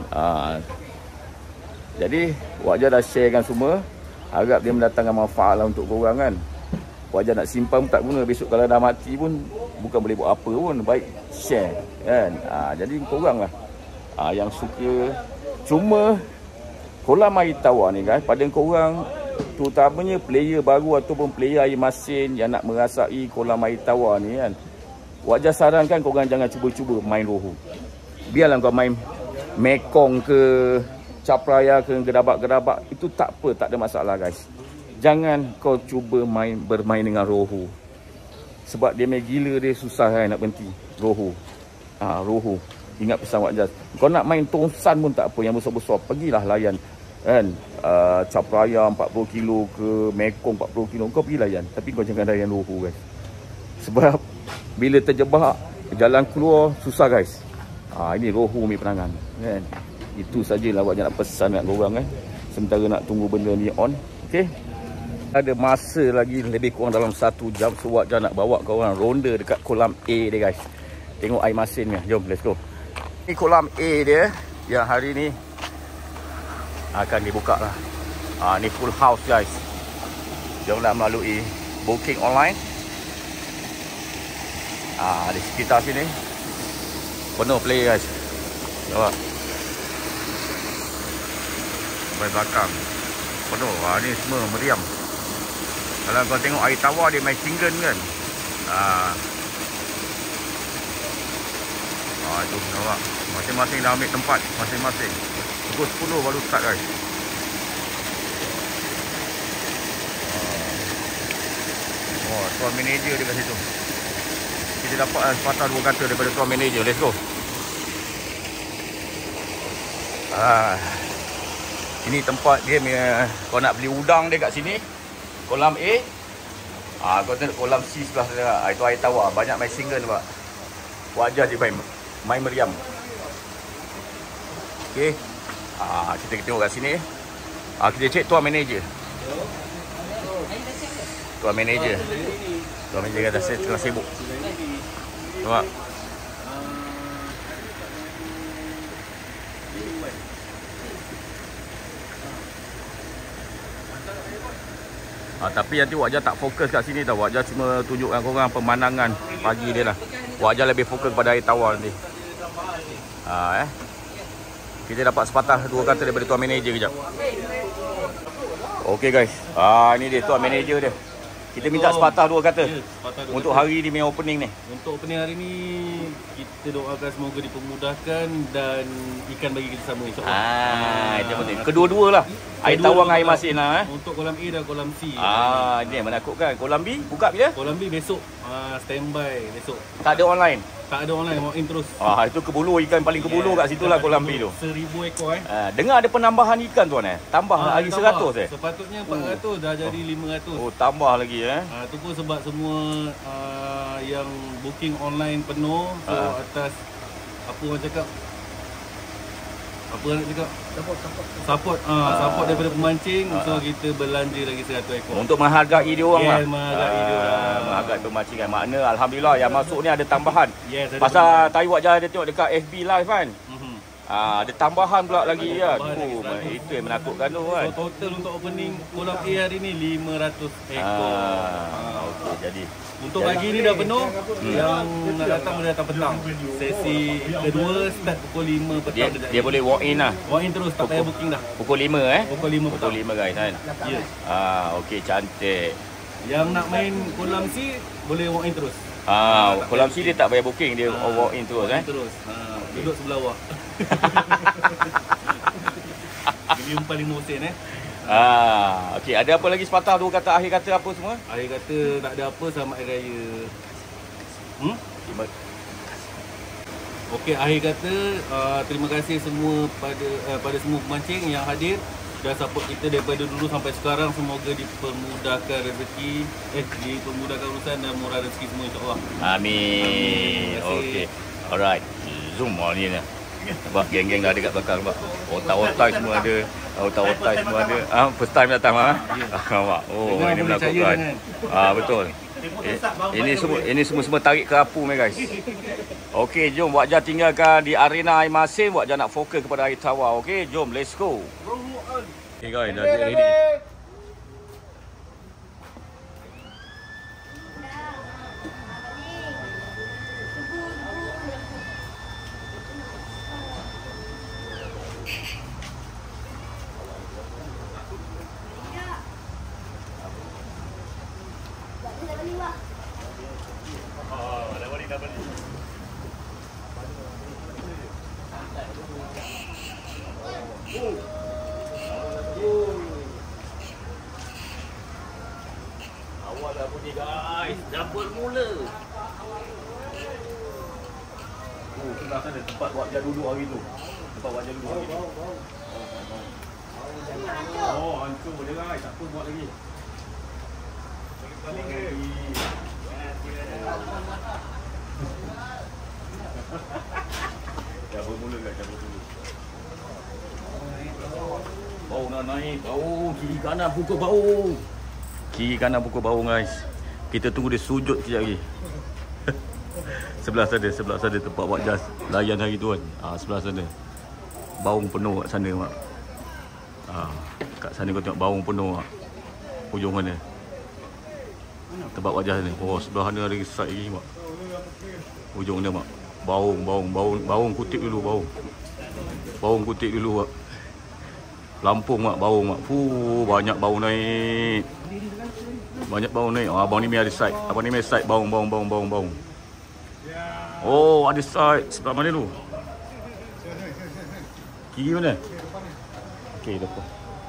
Jadi Wak Jah dah sharekan semua. Harap dia mendatangkan manfaat lah untuk korang kan. Wak Jah nak simpan pun tak guna. Besok kalau dah mati pun bukan boleh buat apa pun. Baik share kan. Jadi korang lah yang suka. Cuma kolam air tawar ni guys, pada korang terutamanya player baru ataupun player air masin yang nak merasai kolam air tawar ni kan, Wak Jah sarankan korang jangan cuba-cuba main rohu. Biarlah kau main Mekong ke Capraya ke gerabak-gerabak, itu tak apa, tak ada masalah guys. Jangan kau cuba bermain dengan rohu. Sebab dia main gila, dia susah kan nak berhenti. Rohu. Ingat pesan Wak Jah. Kau nak main tongsan pun tak apa, yang besar-besar, pergilah layan kan. Capraya 40 kilo ke Mekong 40 kilo, kau pergi layan. Tapi kau jangan layan rohu guys. Sebab bila terjebak, jalan keluar susah guys. Ini rohu ni penangan kan. Itu sajalah Wak Jah nak pesan kat korang kan. Sementara nak tunggu benda ni on. Okey. Ada masa lagi lebih kurang dalam 1 jam. So Wak Jah nak bawa korang ronda dekat kolam A dia guys. Tengok air masin ni. Jom let's go. Ini kolam A dia yang hari ni akan dibuka lah. Ni full house guys. Jom lah melalui booking online. Di sekitar sini penuh play guys. Nampak? Sampai belakang penuh. Ni semua meriam. Kalau kau tengok air tawar dia main singgan kan. Itu nampak. Masing-masing dah ambil tempat masing-masing. Pukul 10 baru start guys. Tuan manager dia kat situ. Kita dapat sepatah 2 kata daripada tuan manager. Let's go. Ini tempat dia kau nak beli udang dia kat sini. Kolam A. Kau tengok kolam C sebelah sana. Itu air tawar. Banyak main single pak. Wak Jah dia main meriam. Okey. Kita tengok kat sini. Kita cek tuan manager. Tuan manager. Tuan manager kata saya tengah sibuk. Nampak? Tapi nanti Wak Jah tak fokus kat sini tau. Wak Jah cuma tunjukkan korang pemandangan pagi dia lah. Wak Jah lebih fokus pada air tawar nanti. Kita dapat sepatah 2 kata daripada tuan manager kejap. Okey guys. Ini dia tuan manager dia. Kita minta sepatah 2 kata untuk hari ni main opening ni. Untuk opening hari ni kita doakan semoga dipermudahkan dan ikan bagi kita sama insya-Allah. Itu penting. Kedua-dua lah. Air tawar dengan air masin lah. Untuk kolam A dan kolam C. Ini yang menakutkan. Kolam B buka bila? Kolam B besok. Standby besok. Tak ada online. Tak ada online, walk in terus. Itu kebulu, ikan paling kebulu kat situ lah kolam B tu. 1000 ekor dengar ada penambahan ikan tuan Tambah hari 100 Sepatutnya 400 dah jadi 500. Tambah lagi tu pun sebab semua yang booking online penuh. So atas apa orang cakap? Apa nak cakap? Support daripada pemancing. So kita belanja lagi 100 ekor. Untuk menghargai dia orang lah. Menghargai dia orang. Menghargai pemancingan. Makna alhamdulillah yang masuk ni ada tambahan. Yes, pasal tadi Wak Jah ada tengok dekat FB live kan. Ada tambahan pula lagi kan. Itu yang menakutkan tu kan. So total untuk opening kolam A hari ni 500 ekor. Okey, jadi untuk pagi ni dah penuh. Yang nak datang boleh datang petang. Sesi kedua start pukul 5 petang. Dia boleh walk in lah. Walk in terus, tak payah booking dah. Pukul 5 Pukul 5 petang. Pukul 5 guys kan. Ya. Okey, cantik. Yang nak main kolam C boleh walk in terus. Kolam C dia tak payah booking, dia walk in terus Terus. Duduk sebelah awak. Ini yang paling mosen Okey, ada apa lagi sepatah 2 kata akhir kata apa semua? Akhir kata tak ada apa, selamat hari raya. Okey, akhir kata terima kasih semua pada semua pemancing yang hadir dan support kita daripada dulu sampai sekarang. Semoga dipermudahkan rezeki, dipermudahkan urusan dan murah rezeki semua insya-Allah. Amin. Okey. Alright. Zoom ni lah. Nampak geng-geng dah ada kat belakang nampak. Otak-otak semua ada. Otak-otak semua ada. First time datang nampak. Ini menakutkan. Betul. Ini semua tarik kerapu guys. Okey, jom Wak Jah tinggalkan di arena air masin. Wak Jah nak fokus kepada air tawar. Okey, jom let's go. Okey guys, dah ready. Awal dah bunyi guys, dah bermula. Sebelah sana tempat Wak Jah duduk hari tu. Tempat Wak Jah duduk hari tu. Hancur boleh guys, tak apa buat lagi. Balik lagi. Dah bermula guys, dah bermula. Bau nak naik, bau kiri kanan pukul bau. Kiri kanan pukul bau guys. Kita tunggu dia sujud sekejap lagi. Sebelah sana tempat Wak Jah layan hari tu kan. Sebelah sana. Baung penuh kat sana mak. Kat sana kau tengok baung penuh mak. Hujung mana? Tempat Wak Jah ni. Sebelah sana ada side lagi mak. Hujung dia mak. Baung kutip dulu baung. Baung kutip dulu mak. Lampung mak, baung mak. Banyak baung naik. Banyak baung naik. Abang ni ada side. Abang ni ada side baung. Ada side. Sebelah mana tu? Kiri mana? Okey, dah.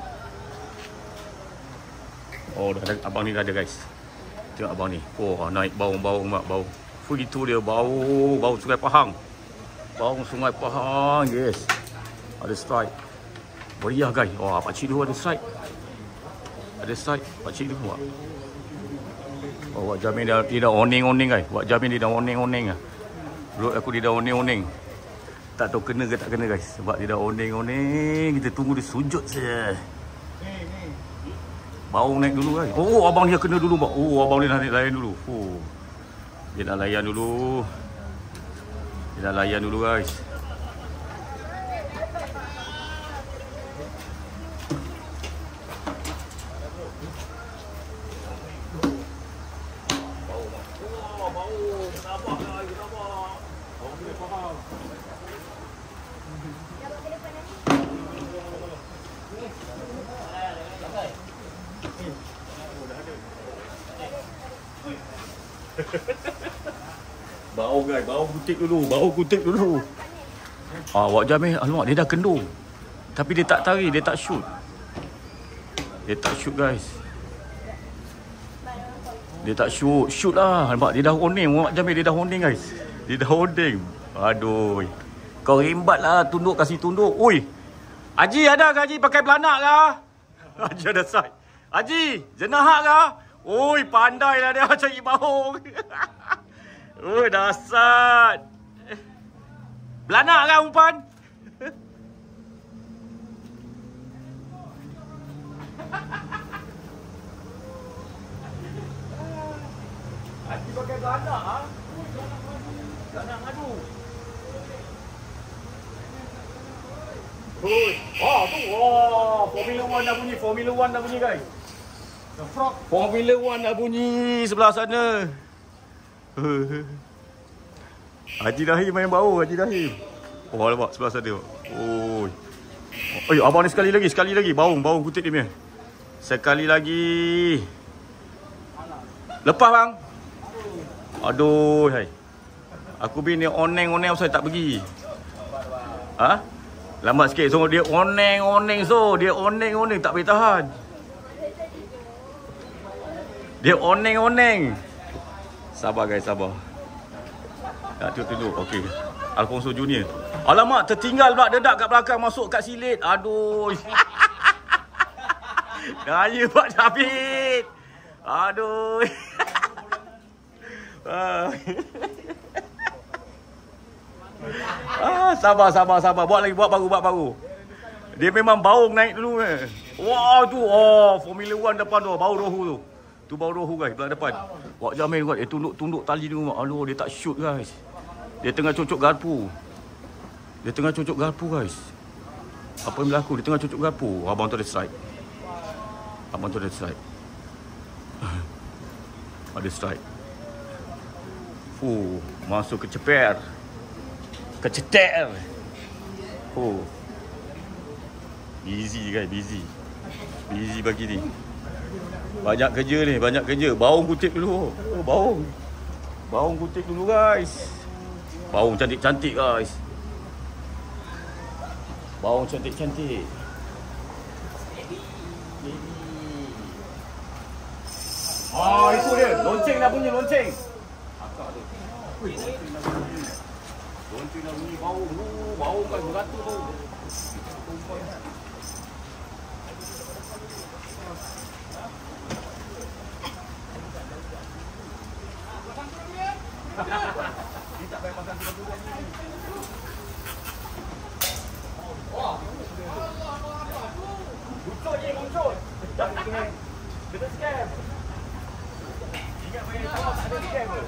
Dah ada. Abang ni dah ada guys. Tengok abang ni. Naik baung mak, baung. Itu dia bau Sungai Pahang. Baung Sungai Pahang. Yes. Ada strike. Meriah guys. Pakcik dulu ada strike. Pakcik dulu mak. Wak Jamin dia dah oning guys. Wak Jamin dia dah oning lah. Belum aku dia dah oning. Tak tahu kena ke tak kena guys. Sebab dia dah oning. Kita tunggu dia sujud saja. Baung naik dulu guys. Abang dia kena dulu mak. Abang dia nak layan dulu. Dia nak layan dulu guys. Bau guys, bau kutik dulu. Awak jam alamak dia dah kendur. Tapi dia tak tarik, dia tak shoot. Dia tak shoot guys. Dia tak shoot, shoot lah. Nampak dia dah honing, awak jam dia dah honing guys. Dia dah honing. Aduh. Kau rimbat lah, tunduk kasih tunduk. Oi. Haji ada ke Haji pakai belanak ke? Haji ada side. Haji, jenahak ke? Oi, pandai lah dia cari baung. Oi, dasar. Belanak kan umpan? Haji pakai belanak ah. Tak nak ngadu. Oi. Oh, tu. Oh, Formula 1 dah bunyi guys. Formula 1 dah bunyi sebelah sana. Haji Rahim main bau, Haji Rahim. Oh, alamak sebelah sana. Oi. Oi, abang ni sekali lagi. Baung kutip dia punya. Sekali lagi. Lepas bang. Aduh, hai. Aku bini oneng saya tak pergi. Ha? Lambat sikit. So dia oneng tak boleh tahan. Dia oneng. Sabar guys, sabar. Nak tengok dulu. Okey. Alfonso Junior. Alamak, tertinggal pula dedak kat belakang masuk kat silit. Aduh. Daya Pak David. Aduh. Sabar. Buat baru. Dia memang baung naik dulu Wah tu. Formula 1 depan tu. Bau rohu tu. Tu bau rohu guys, belakang depan. Wak Jamil kuat. Dia tunduk tali ni. Aduh, dia tak shoot guys. Dia tengah cocok garpu. Guys. Apa yang berlaku? Dia tengah cocok garpu. Abang tu ada strike. Ada strike. Masuk ke ceper. Keceter. Busy guys, busy pagi ni. Banyak kerja. Baung kutip dulu. Baung kutip dulu guys. Baung cantik-cantik guys. Baung cantik-cantik. Itu dia. Lonceng dah bunyi, lonceng. Akak tu. Lonceng dah bunyi, baung kan beratur tu. Dia tak payah pasang dulu ni. Muncul. Jangan kena scam. Ingat main tak ada scam ke?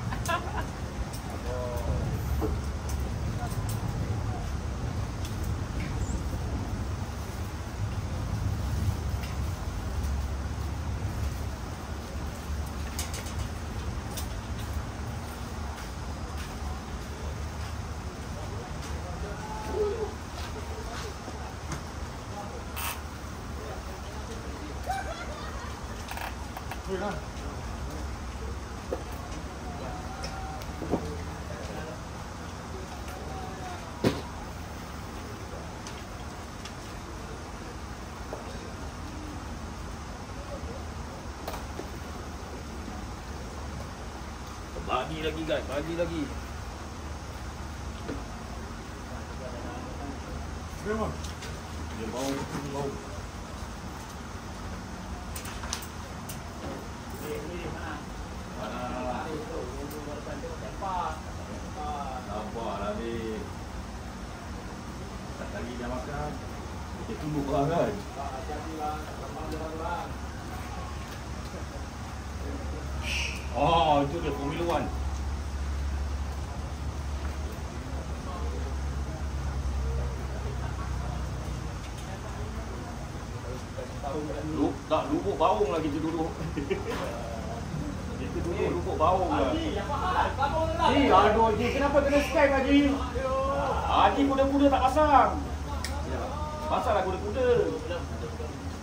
Bagi lagi guys, bagi lagi. Memang. Dia bau. Nampaklah ni. Tak lagi dah makan. Kita tunggu orang kan. Itu dia Formula 1. Tak lubuk baung lagi kita duduk. Kita duduk lubuk baung lah. Aduh Haji, kenapa kena scam Haji? Haji kuda-kuda tak pasang. Pasanglah kuda-kuda.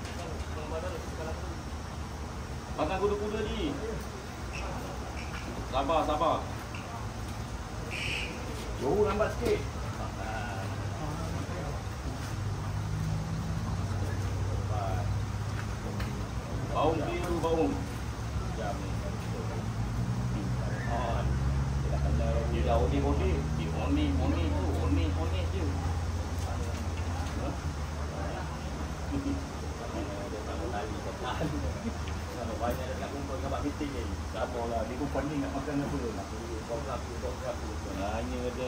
Pasang kuda-kuda ni. Sabar. Jauh lambat sikit. Baung biru, baung. Dia dah oni tu, oni je. Kalau banyak nak kumpul kat meeting ni. Tak apalah, dia pun pandai nak makan apa. Kau hanya ada.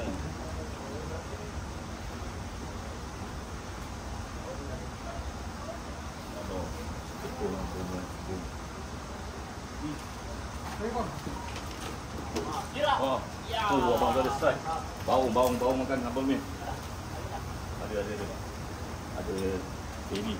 Abang ada strike. Baung makan abang ni. Ada. Ada ini.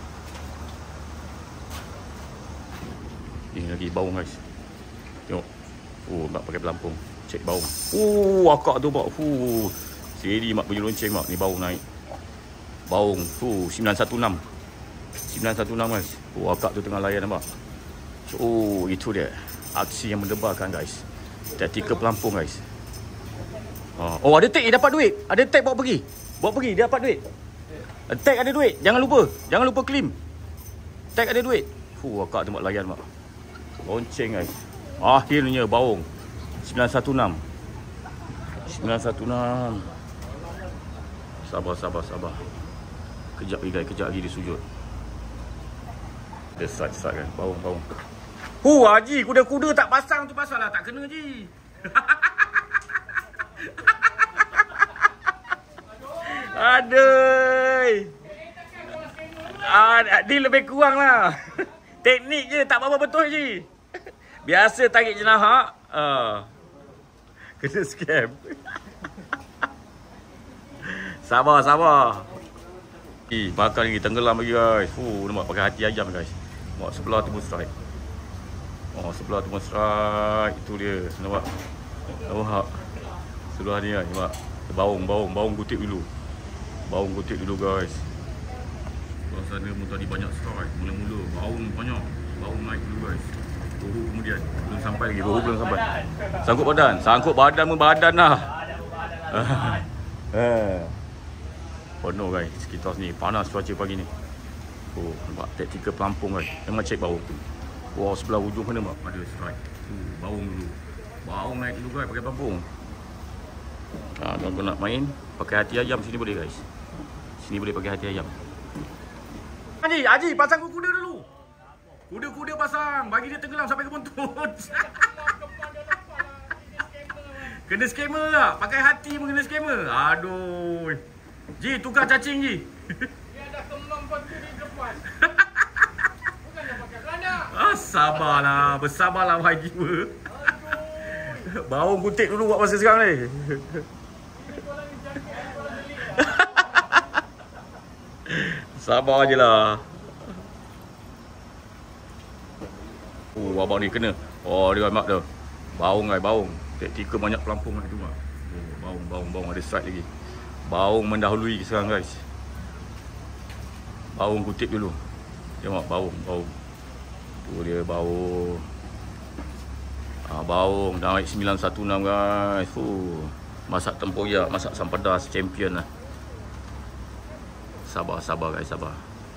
Ini lagi baung guys. Tengok. Mak pakai pelampung. Cek baung. Akak tu mak. Seri mak punya lonceng mak. Ni baung naik. Baung. 916 guys. Akak tu tengah layan nampak. Itu dia. Aksi yang mendebarkan guys. Taktikal pelampung guys. Ada tag dapat duit. Ada tag bawa pergi. Dia dapat duit. Tag ada duit. Jangan lupa claim. Tag ada duit. Akak tu mak layan mak. Lonceng guys. Akhirnya baung 916. Sabar. Kejap lagi dia sujud. Dia strike kan. Baung. Haji, kuda-kuda tak pasang tu pasal lah. Tak kena Haji. Aduh. Dia lebih kurang lah. Teknik je tak apa-apa betul Haji. Biasa tarik jenahak. Kena scam. Sabar. Makan lagi, tenggelam lagi guys. Nampak pakai hati ayam guys. Nampak sebelah timun strike. Itu dia. Nampak sebelah ni kan. Nampak baung kutip dulu. Guys. Sebelah sana pun tadi banyak strike. Mula-mula baung banyak. Baung naik dulu guys. Rohu kemudian belum sampai lagi. Sangkut badan pun badan lah. Penuh guys sekitar sini. Panas cuaca pagi ni. Nampak taktikal pelampung guys. Memang cek baung. Sebelah ujung mana mak ada strike. Baung dulu. Baung naik dulu guys pakai pelampung. Kalau nak main pakai hati ayam sini boleh guys. Sini boleh pakai hati ayam. Haji pasang kuda dulu. Kuda pasang. Bagi dia tenggelam sampai ke buntut. Kena skamer tak? Pakai hati pun kena skamer. Aduh. Ji, tukar cacing Ji. Dia ada kemam batu di depan. Bukannya pakai celana. Bersabarlah wahai jiwa. Baung kutip dulu buat masa sekarang ni. Sabar je lah. Abang ni kena. Dia mak tu. Baung. Taktikal banyak pelampung lah tu mak. Baung ada strike lagi. Baung mendahului sekarang guys. Baung kutip dulu. Tengok baung. Tu dia baung. Baung naik 916 guys. Masak tempoyak, masak asam pedas champion lah. Sabar guys, sabar.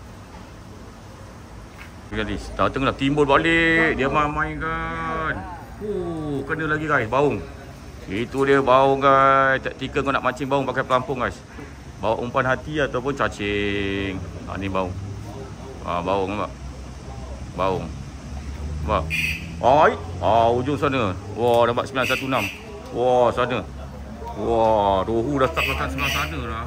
Guys, tengah timbul balik. Dia main kan. Kena lagi guys, baung. Itu dia baung guys. Taktikal kau nak mancing baung pakai pelampung guys. Bawa umpan hati ataupun cacing. Ni baung. Baung nampak. Baung. Nampak. Ujung sana. Nampak 916. Sana. Rohu dah start makan sebelah sana lah.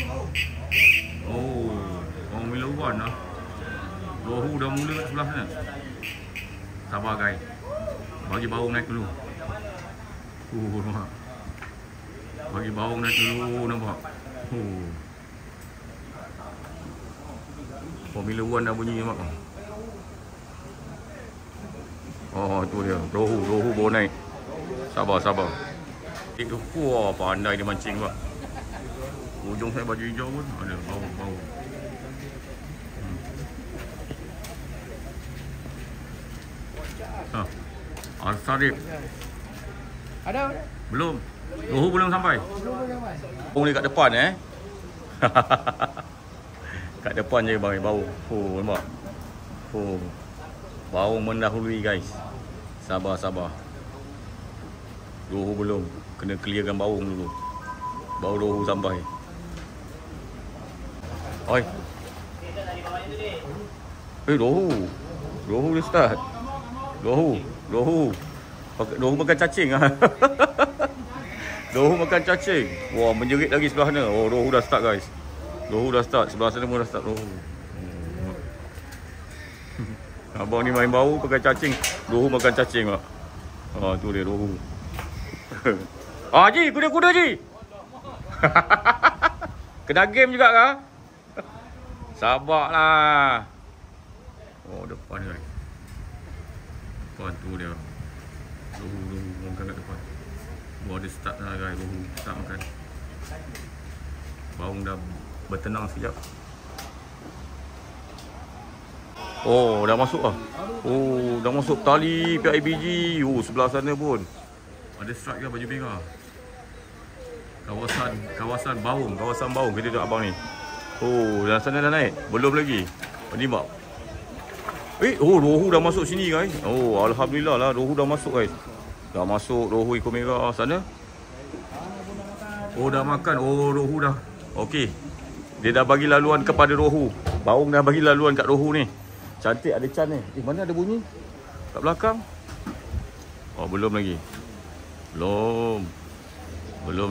Orang mula uban lah. Rohu dah mula kat sebelah sana. Sabar guys. Bagi baung naik dulu. Nampak. Bagi baung naik dulu nampak. Formula 1 dah bunyi nampak. Tu dia. Rohu baru naik. Sabar. Itu pandai dia mancing pak. Ujung saya baju hijau pun ada baung. Al-Sarif. Ada. Belum. Rohu belum sampai. Bau ni kat depan kat depan je bau. Oh, nampak. Oh. Bau mendahului guys. Sabar. Rohu belum. Kena clearkan bau dulu. Bau rohu sampai. Oi. Rohu dah start. Rohu makan cacing ah. Rohu makan cacing. Wah, menjerit lagi sebelah sana. Oh, rohu dah start guys. Rohu dah start. Sebelah sana pun dah start rohu. Abang ni main bau pakai cacing. Rohu makan cacing pak. Tu dia rohu. Ji, kuda-kuda Ji. Kena game juga kah? Sabarlah. Oh, depan guys. Depan tu dia. Rohu makan kat depan. Ada start lah guys, rohu start makan. Baung dah bertenang sekejap. Oh, dah masuk lah. Oh, dah masuk tali pihak IBG. Oh, sebelah sana pun ada strike ke baju merah. Kawasan Baung kita tengok abang ni. Oh, dalam sana dah naik. Belum lagi. Ni mak. Rohu dah masuk sini guys. Oh, alhamdulillah lah rohu dah masuk guys. Dah masuk rohu ekor merah sana. Oh, dah makan. Oh, rohu dah. Okey. Dia dah bagi laluan kepada rohu. Baung dah bagi laluan kat rohu ni. Cantik ada Chan ni. Mana ada bunyi? Kat belakang. Oh, belum lagi. Belum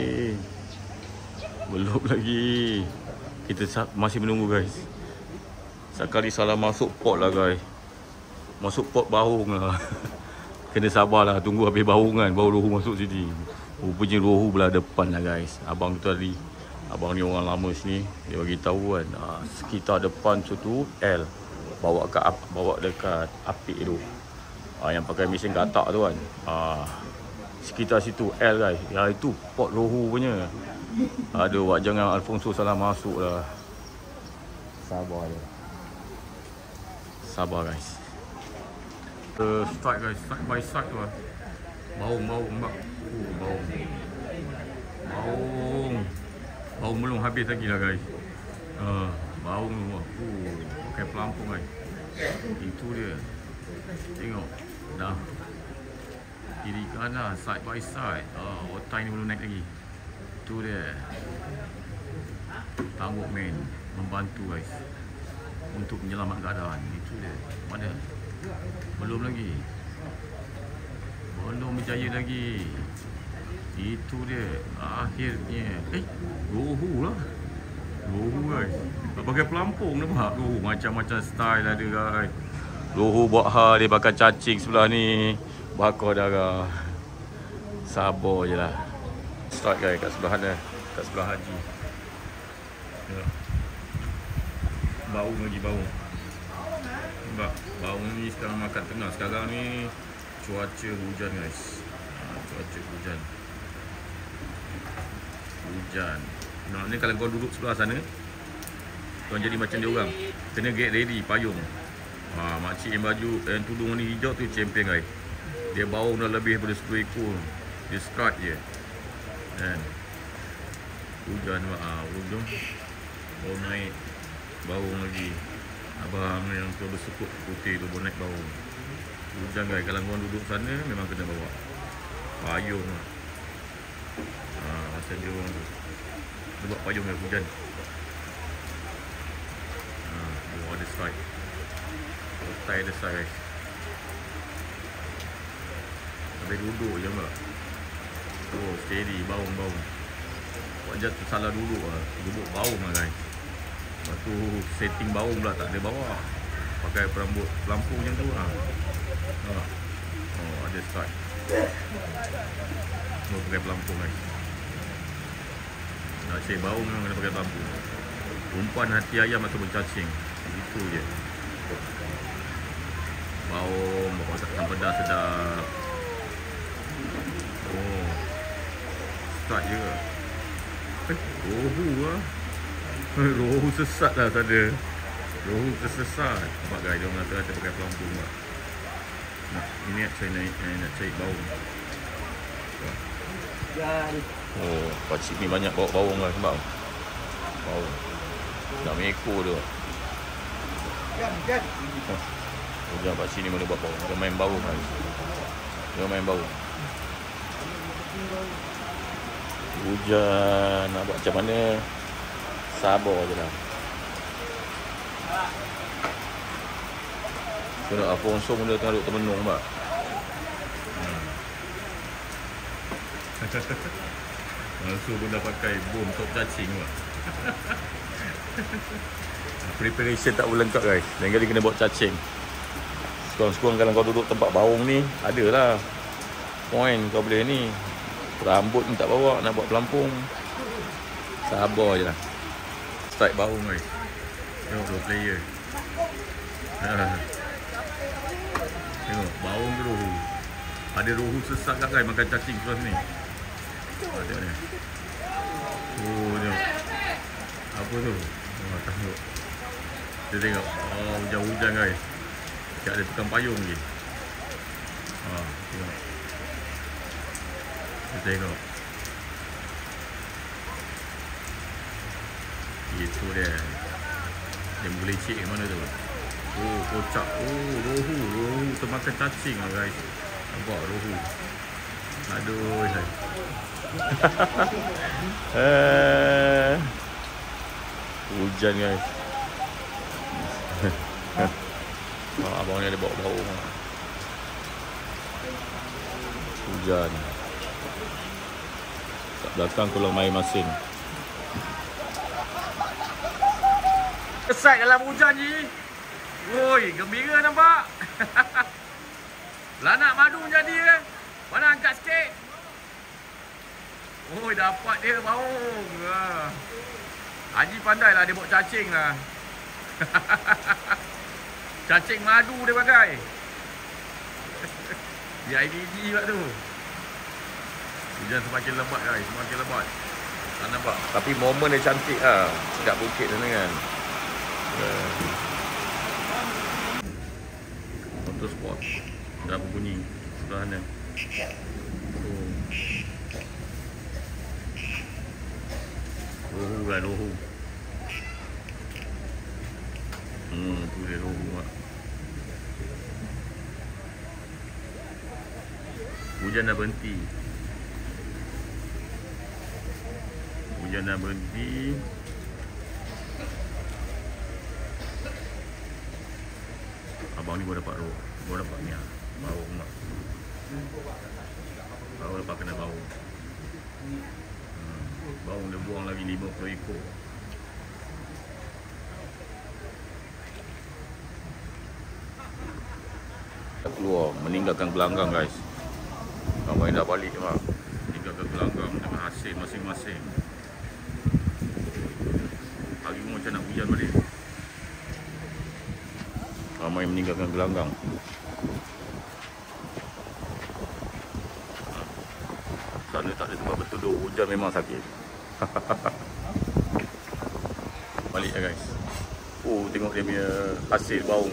lagi. Kita masih menunggu guys. Sekali salah masuk pot lah guys. Masuk pot baung lah. Kena sabarlah, tunggu habis baungan baru rohu masuk sini. Rupanya rohu belah depan lah guys. Abang tu tadi, abang ni orang lama sini, dia bagi tahu kan, sekitar depan tu L. Bawa dekat apik tu. Yang pakai mesin gatak tu kan. Sekitar situ L guys. Ya, itu pot rohu punya. Aduh, jangan Alfonso salah masuk lah. Sabar guys. Strike guys, side by side tu lah. Baung mbak. Baung belum habis lagi lah guys. Baung tu pakai pelampung guys. Itu dia. Tengok dah kiri kanan, side by side. Otai ni belum naik lagi. Itu dia. Tambuk main membantu guys untuk menyelamatkan keadaan. Itu dia. Mana? Belum lagi. Belum berjaya lagi. Itu dia. Akhirnya. Rohu lah. Rohu guys. Pakai pelampung nampak. Rohu macam-macam style ada guys. Rohu buat hal dia pakai cacing sebelah ni. Bakar darah. Sabar je lah. Start guys kat sebelah sana. Kat sebelah Haji. Ya. Baung lagi baung. Nampak, baung ni sekarang makan tengah. Sekarang ni cuaca hujan guys. Cuaca hujan. Nah, ni kalau kau duduk sebelah sana, kau jadi macam dia orang. Kena get ready payung. Makcik yang baju yang tudung warna hijau tu champion guys. Dia baung dah lebih daripada 10 ekor. Dia start je. Kan. Hujan hujung. Oh, naik baung lagi. Abang yang tu bersekut putih tu naik baung. Hujan guys, kalau korang duduk sana memang kena bawa payung. Macam dia orang tu. Dia buat payung yang hujan. Ada strike. Otai ada strike guys. Sampai duduk je mbak. Oh, steady, baung. Buat jatuh salah duduk lah. Duduk baung lah guys. Lepas tu setting baung pula tak ada bawa. Pakai perambut pelampung macam tu lah. Oh, ada strike. Oh, pakai pelampung guys. Nak cek baung memang kena pakai pelampung. Umpan hati ayam ataupun cacing. Itu je. Baung, bawa santan pedas sedap. Oh, start je. Rohu lah. Rohu sesat lah tadi. Rohu tersesat. Nampak guys, dia orang kata pakai pelampung lah. Ini saya nak cari baung. Oh, pakcik ni banyak bawa bawang lah sebab bawang. Nak mekor tu. Hujan pakcik ni mula buat bawang. Dia main bawang kan. Dia main bawang. Hujan nak buat macam mana? Sabar je lah. Kena Afonso mula tengah duduk termenung tak? Afonso pun dah pakai bom top cacing tak? Preparation tak boleh lengkap guys. Lain kali kena bawa cacing. Sekurang-sekurang kalau kau duduk tempat baung ni, adalah point kau boleh ni. Rambut ni tak bawa, nak buat pelampung. Sabar je lah. Strike baung guys. Tengok 2 player. Tengok, baung ke rohu. Ada rohu sesak kat guys makan cacing kelas ni. Tengok ni. Oh, tengok. Apa tu? Oh, tengok. Kita tengok. Oh, hujan-hujan guys. Tak ada tukang payung lagi. Tengok. Kita tengok. Itu dia. Dia boleh cek ke mana tu. Oh, kocak. Oh, rohu. Rohu termakan cacing lah guys. Nampak rohu. Aduh. Hujan guys. Abang ni ada bawa bawang. Hujan. Kat belakang kolam air masin. Kesat dalam hujan je. Woi, gembira nampak. Lanak madu jadi ke? Mana angkat sikit. Woi, dapat dia baung. Haji pandai lah dia bawa cacing lah. Cacing madu dia pakai. Dia IDG buat tu. Hujan semakin lebat guys, semakin lebat. Tak nampak. Tapi momen dia cantik lah. Dekat bukit sana kan. Motorsport. Dah berbunyi sebelah sana. Rohu kan, rohu. Tu dia rohu lah. Hujan dah berhenti. Hujan dah berhenti. Abang ni baru dapat roh. Baru dapat ni lah. Baru mak. Baru dapat kena bau. Bau dia buang lagi 50 ekor. Keluar meninggalkan gelanggang guys. Abang dah balik mak. Meninggalkan gelanggang dengan hasil masing-masing. Hari ni macam nak hujan balik. Ramai meninggalkan gelanggang. Sana tak ada tempat berteduh. Hujan memang sakit. Balik lah guys. Oh, tengok dia punya hasil baung.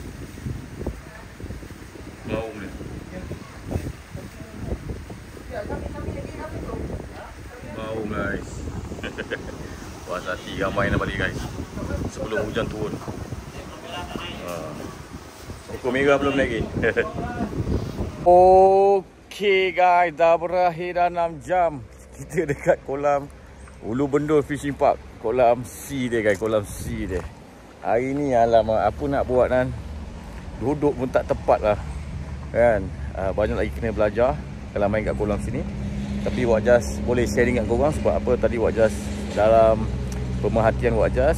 Baung ni. Baung guys. Puas hati ramai nak balik guys. Sebelum hujan turun. Pokok merah belum lagi. Okey guys, dah berakhir dah 6 jam. Kita dekat kolam Ulu Bendul Fishing Park. Kolam C dia guys, kolam C dia. Hari ni alamak, apa nak buat kan. Duduk pun tak tepat lah. Kan, banyak lagi kena belajar kalau main kat kolam sini. Tapi Wak Jas boleh sharing kat korang sebab apa tadi Wak Jas dalam pemerhatian Wak Jas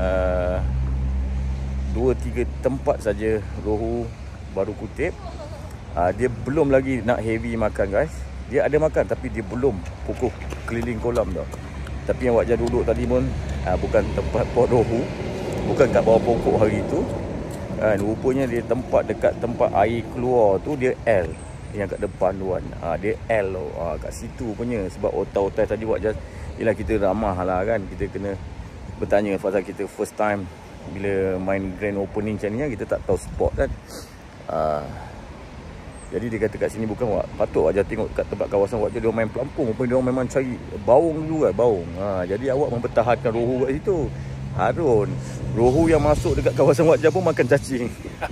2-3 tempat saja rohu baru kutip. Dia belum lagi nak heavy makan guys. Dia ada makan tapi dia belum pokok keliling kolam tau. Tapi yang Wak Jas duduk tadi pun bukan tempat pot rohu, bukan kat bawah pokok hari tu. Rupanya dia tempat dekat tempat air keluar tu dia L. Yang kat depan tu kan. Dia L tau. Kat situ punya. Sebab otai-otai tadi Wak Jas, yelah kita ramah lah kan. Kita kena bertanya pasal kita first time bila main grand opening macam ni, kita tak tahu spot kan. Jadi dia kata kat sini bukan Wak, patut aja tengok kat tempat kawasan Wak je dia main pelampung, rupanya dia memang cari baung dulu kan, baung. Jadi awak mempertahankan rohu kat situ. Harun, rohu yang masuk dekat kawasan Wak pun makan cacing.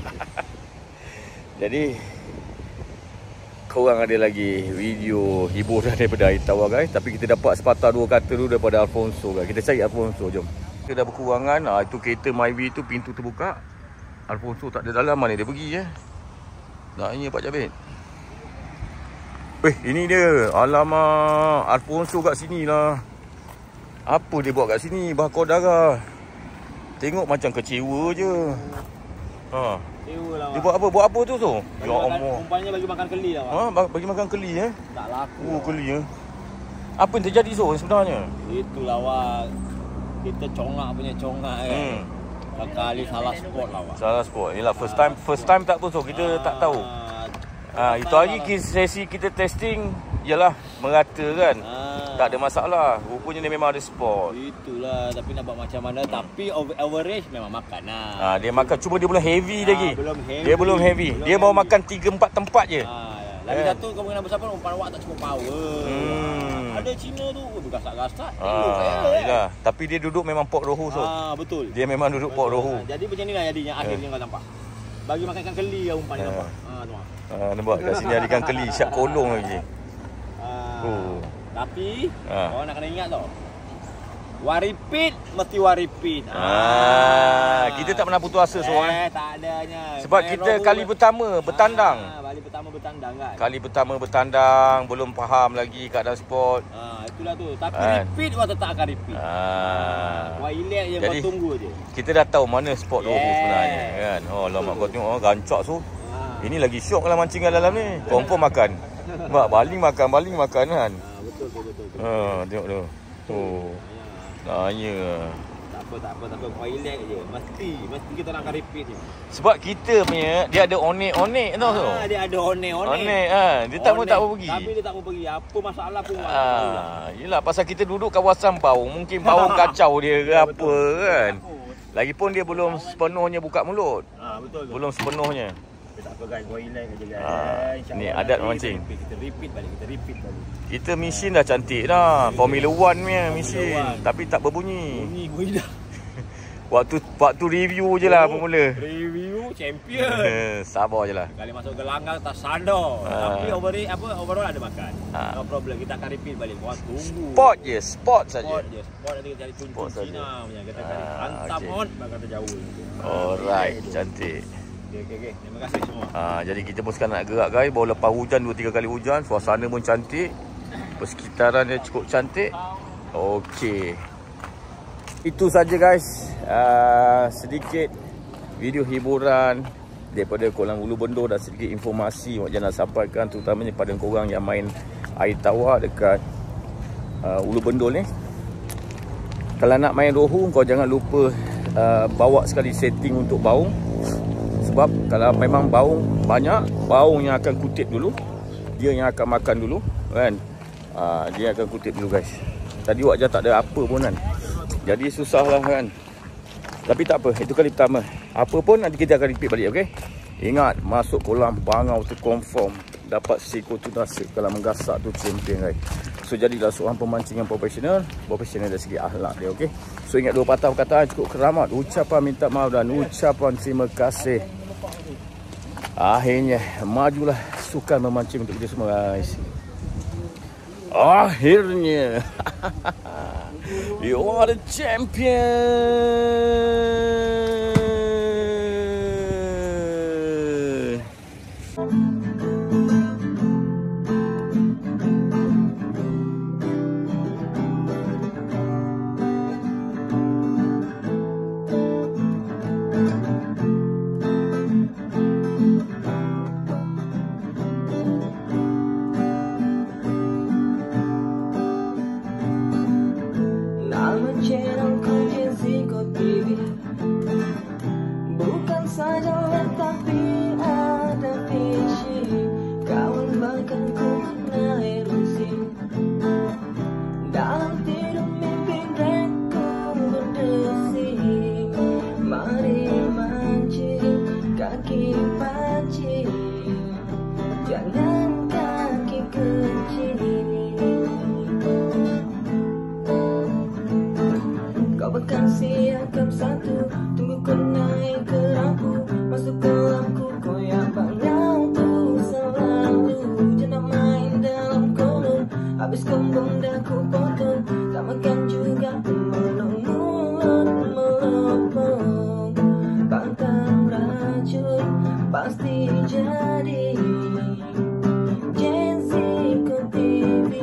Jadi korang ada lagi video hiburan daripada air tawar guys. Tapi kita dapat sepatah dua kata dulu daripada Alfonso guys. Kita cari Alfonso, jom. Kita dah berkurangan. Itu kereta Myvi tu pintu terbuka. Alfonso tak ada dalam, mana dia pergi Naknya Pak Jabir. Ini dia. Alamak, Alfonso kat sini lah. Apa dia buat kat sini? Bakar darah. Tengok macam kecewa je. Kecewa lah. Dia buat apa? Buat apa tu? Ya Allah. Umpamanya bagi makan keli lah. Bagi makan keli Tak laku. Keli Apa yang terjadi sebenarnya? Itulah Wak. Kita congak punya congak Kali salah spot lah Wak. Salah spot. Yalah first time tak pun kita tak tahu. Itu hari sesi kita testing ialah merata kan. Tak ada masalah. Rupanya dia memang ada spot. Itulah, tapi nak buat macam mana. Tapi average memang makan lah. Dia makan, cuma dia belum heavy lagi. Dia belum heavy. Dia baru makan 3-4 tempat je. Lagi satu kemungkinan besar pun umpan Wak tak cukup power. Ada Cina tu gasak-gasak. Yalah. Tapi dia duduk memang pok rohu betul. Dia memang duduk pok rohu. Jadi macam ni lah jadinya akhirnya kau nampak. Bagi makan ikan keli lah umpan nampak. Nampak kat sini ada ikan keli siap kolong lagi. Tapi orang nak kena ingat tau, waripit mesti waripit. Kita tak pernah putus asa tak adanya. Sebab kita kali pertama bertandang. Kan. Kali pertama bertandang, belum faham lagi keadaan sport. Itulah tu. Tapi repeat waktu tak akan repeat. Relax je, kau tunggu je. Kita dah tahu mana sport rohu sebenarnya kan. Lama kau tengok gancak tu. Ini lagi syok lah mancingan dalam ni. Confirm makan. Baling makan kan. Betul. Tengok tu. Nanya. Tak apa. Kau relax je. Mesti kita nak akan repeat je. Sebab kita punya dia ada onek-onek tau. Dia ada onek-onek. Dia tak mau pergi. Tapi dia tak mau pergi. Apa masalah pun. Yelah pasal kita duduk kawasan baung. Mungkin baung kacau dia ke apa kan. Lagipun dia belum sepenuhnya buka mulut. Betul. Belum sepenuhnya. Tak apa guys, kau relax je guys. Ni adat memancing. Kita repeat balik. Kita mesin dah cantik dah. Formula 1 punya mesin. Tapi tak berbunyi. Bunyi dah. Waktu review je lah bermula. Review champion. Sabar je lah. Kali masuk gelanggang tak sadar. Tapi overall ada makan. No problem, kita akan repeat balik. Kau tunggu. Spot saja. Spot nanti kita cari tuntun Cina punya. Kita cari hantam on, kata jauh. Alright, cantik. Okay. Terima kasih semua. Jadi kita pun sekarang nak gerak guys. Baru lepas hujan 2-3 kali hujan. Suasana pun cantik. Persekitaran dia cukup cantik. Okey. Itu saja guys. Sedikit video hiburan daripada Kolam Ulu Bendor dan sedikit informasi Wak Jan nak sampaikan terutamanya pada korang yang main air tawar dekat Ulu Bendor ni. Kalau nak main rohu, kau jangan lupa bawa sekali setting untuk baung. Sebab kalau memang baung banyak, baung yang akan kutip dulu. Dia yang akan makan dulu kan. Dia akan kutip dulu guys. Tadi Wak Jan tak ada apa pun kan. Jadi susah lah kan. Tapi tak apa, itu kali pertama. Apa pun nanti kita akan repeat balik, okey? Ingat, masuk kolam bangau tu confirm dapat seko tu nasib. Kalau menggasak tu champion guys. So jadilah seorang pemancing yang profesional dari segi akhlak dia, okey? So ingat dua patah perkataan cukup keramat, ucapan minta maaf dan ucapan terima kasih. Akhirnya majulah sukan memancing untuk kita semua guys. Akhirnya you are the champion. Bukan saja tapi ada visi, kawan bahkan ku kenal erusi. Dalam tidur mimpi mereka berdesi. Mari mancing kaki pancing, pasti jadi Jessica TV.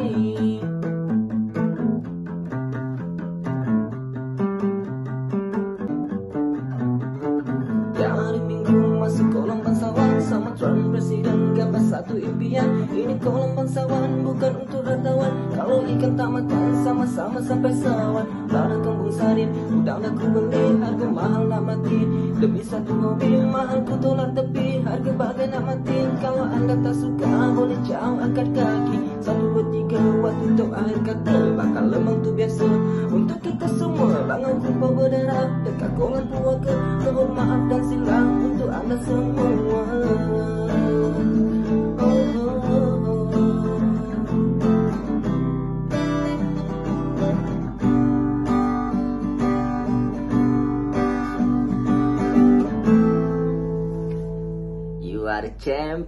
Hari Minggu masuk kolam bangsawan sama Trump presiden gambar satu impian. Ini kolam bangsawan bukan untuk hartawan. Kalau ikan tak makan sama-sama sampai sawan. Lada kembung sarin udang dah ku beli, harga mahal nak mati. Lebih satu mobil mahal ku tolak tepi, harga bagai nak mati. Kalau anda tak suka boleh jauh angkat kaki. 1, 2, 3 waktu untuk akhir kata. Bakal lemang tu biasa untuk kita semua. Bangun kumpul berdarah dekat kolam puaka. Mohon maaf dan silang untuk anda semua. You are the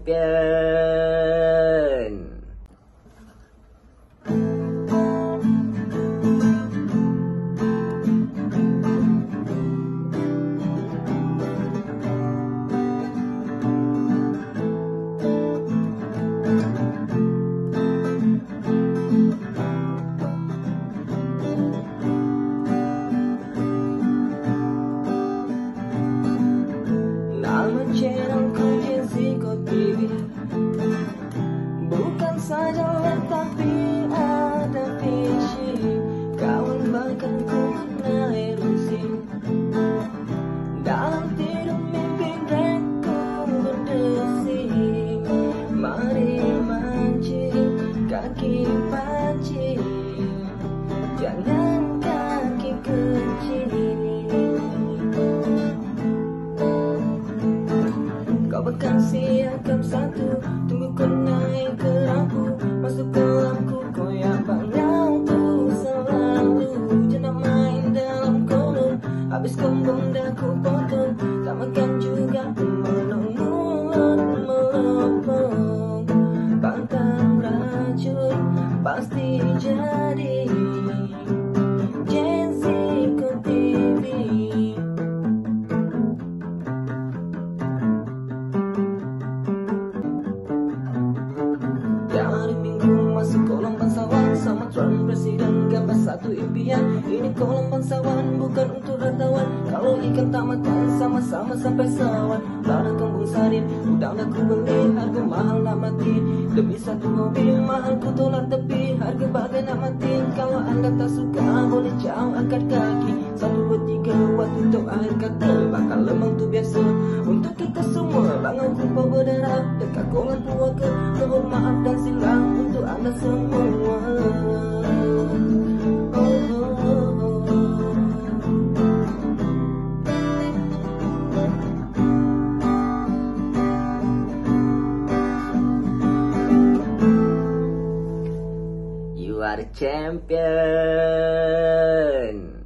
champion. Nama channelku Jessica TV. Bukan saja live tapi ada visi. Kawan bahkan ku kena erosi. Dalam tidur mimpi ku berdesi. Mari mancing kaki pancing, jangan kaki kecil. Kau bahkan siapkan satu, tunggu kau naik ke lampu. Masuk ke lampu, koyak banyak tu selalu. Jangan main dalam kolom, habis kembung dah ku potong. Tak makan juga melong mulut melopong. Pantang racun pasti jadi Jessica TV. Hari Minggu masuk kolam bangsawan sama Trump presiden gambar satu impian. Ini kolam bangsawan bukan untuk hartawan. Kalau ikan tak makan sama-sama sampai sawan. Lada kembung sarin udang dah ku beli, harga mahal nak mati. Lebih satu mobil mahal ku tolak tepi, harga bagai nak mati. Kalau anda tak suka boleh jauh angkat kaki. 1, 2, 3 waktu untuk akhir kata. Bakal lemang tu biasa untuk kita semua. Bangun kumpul berdarah dekat kolam puaka. Mohon maaf dan silang untuk anda semua. You are the champion.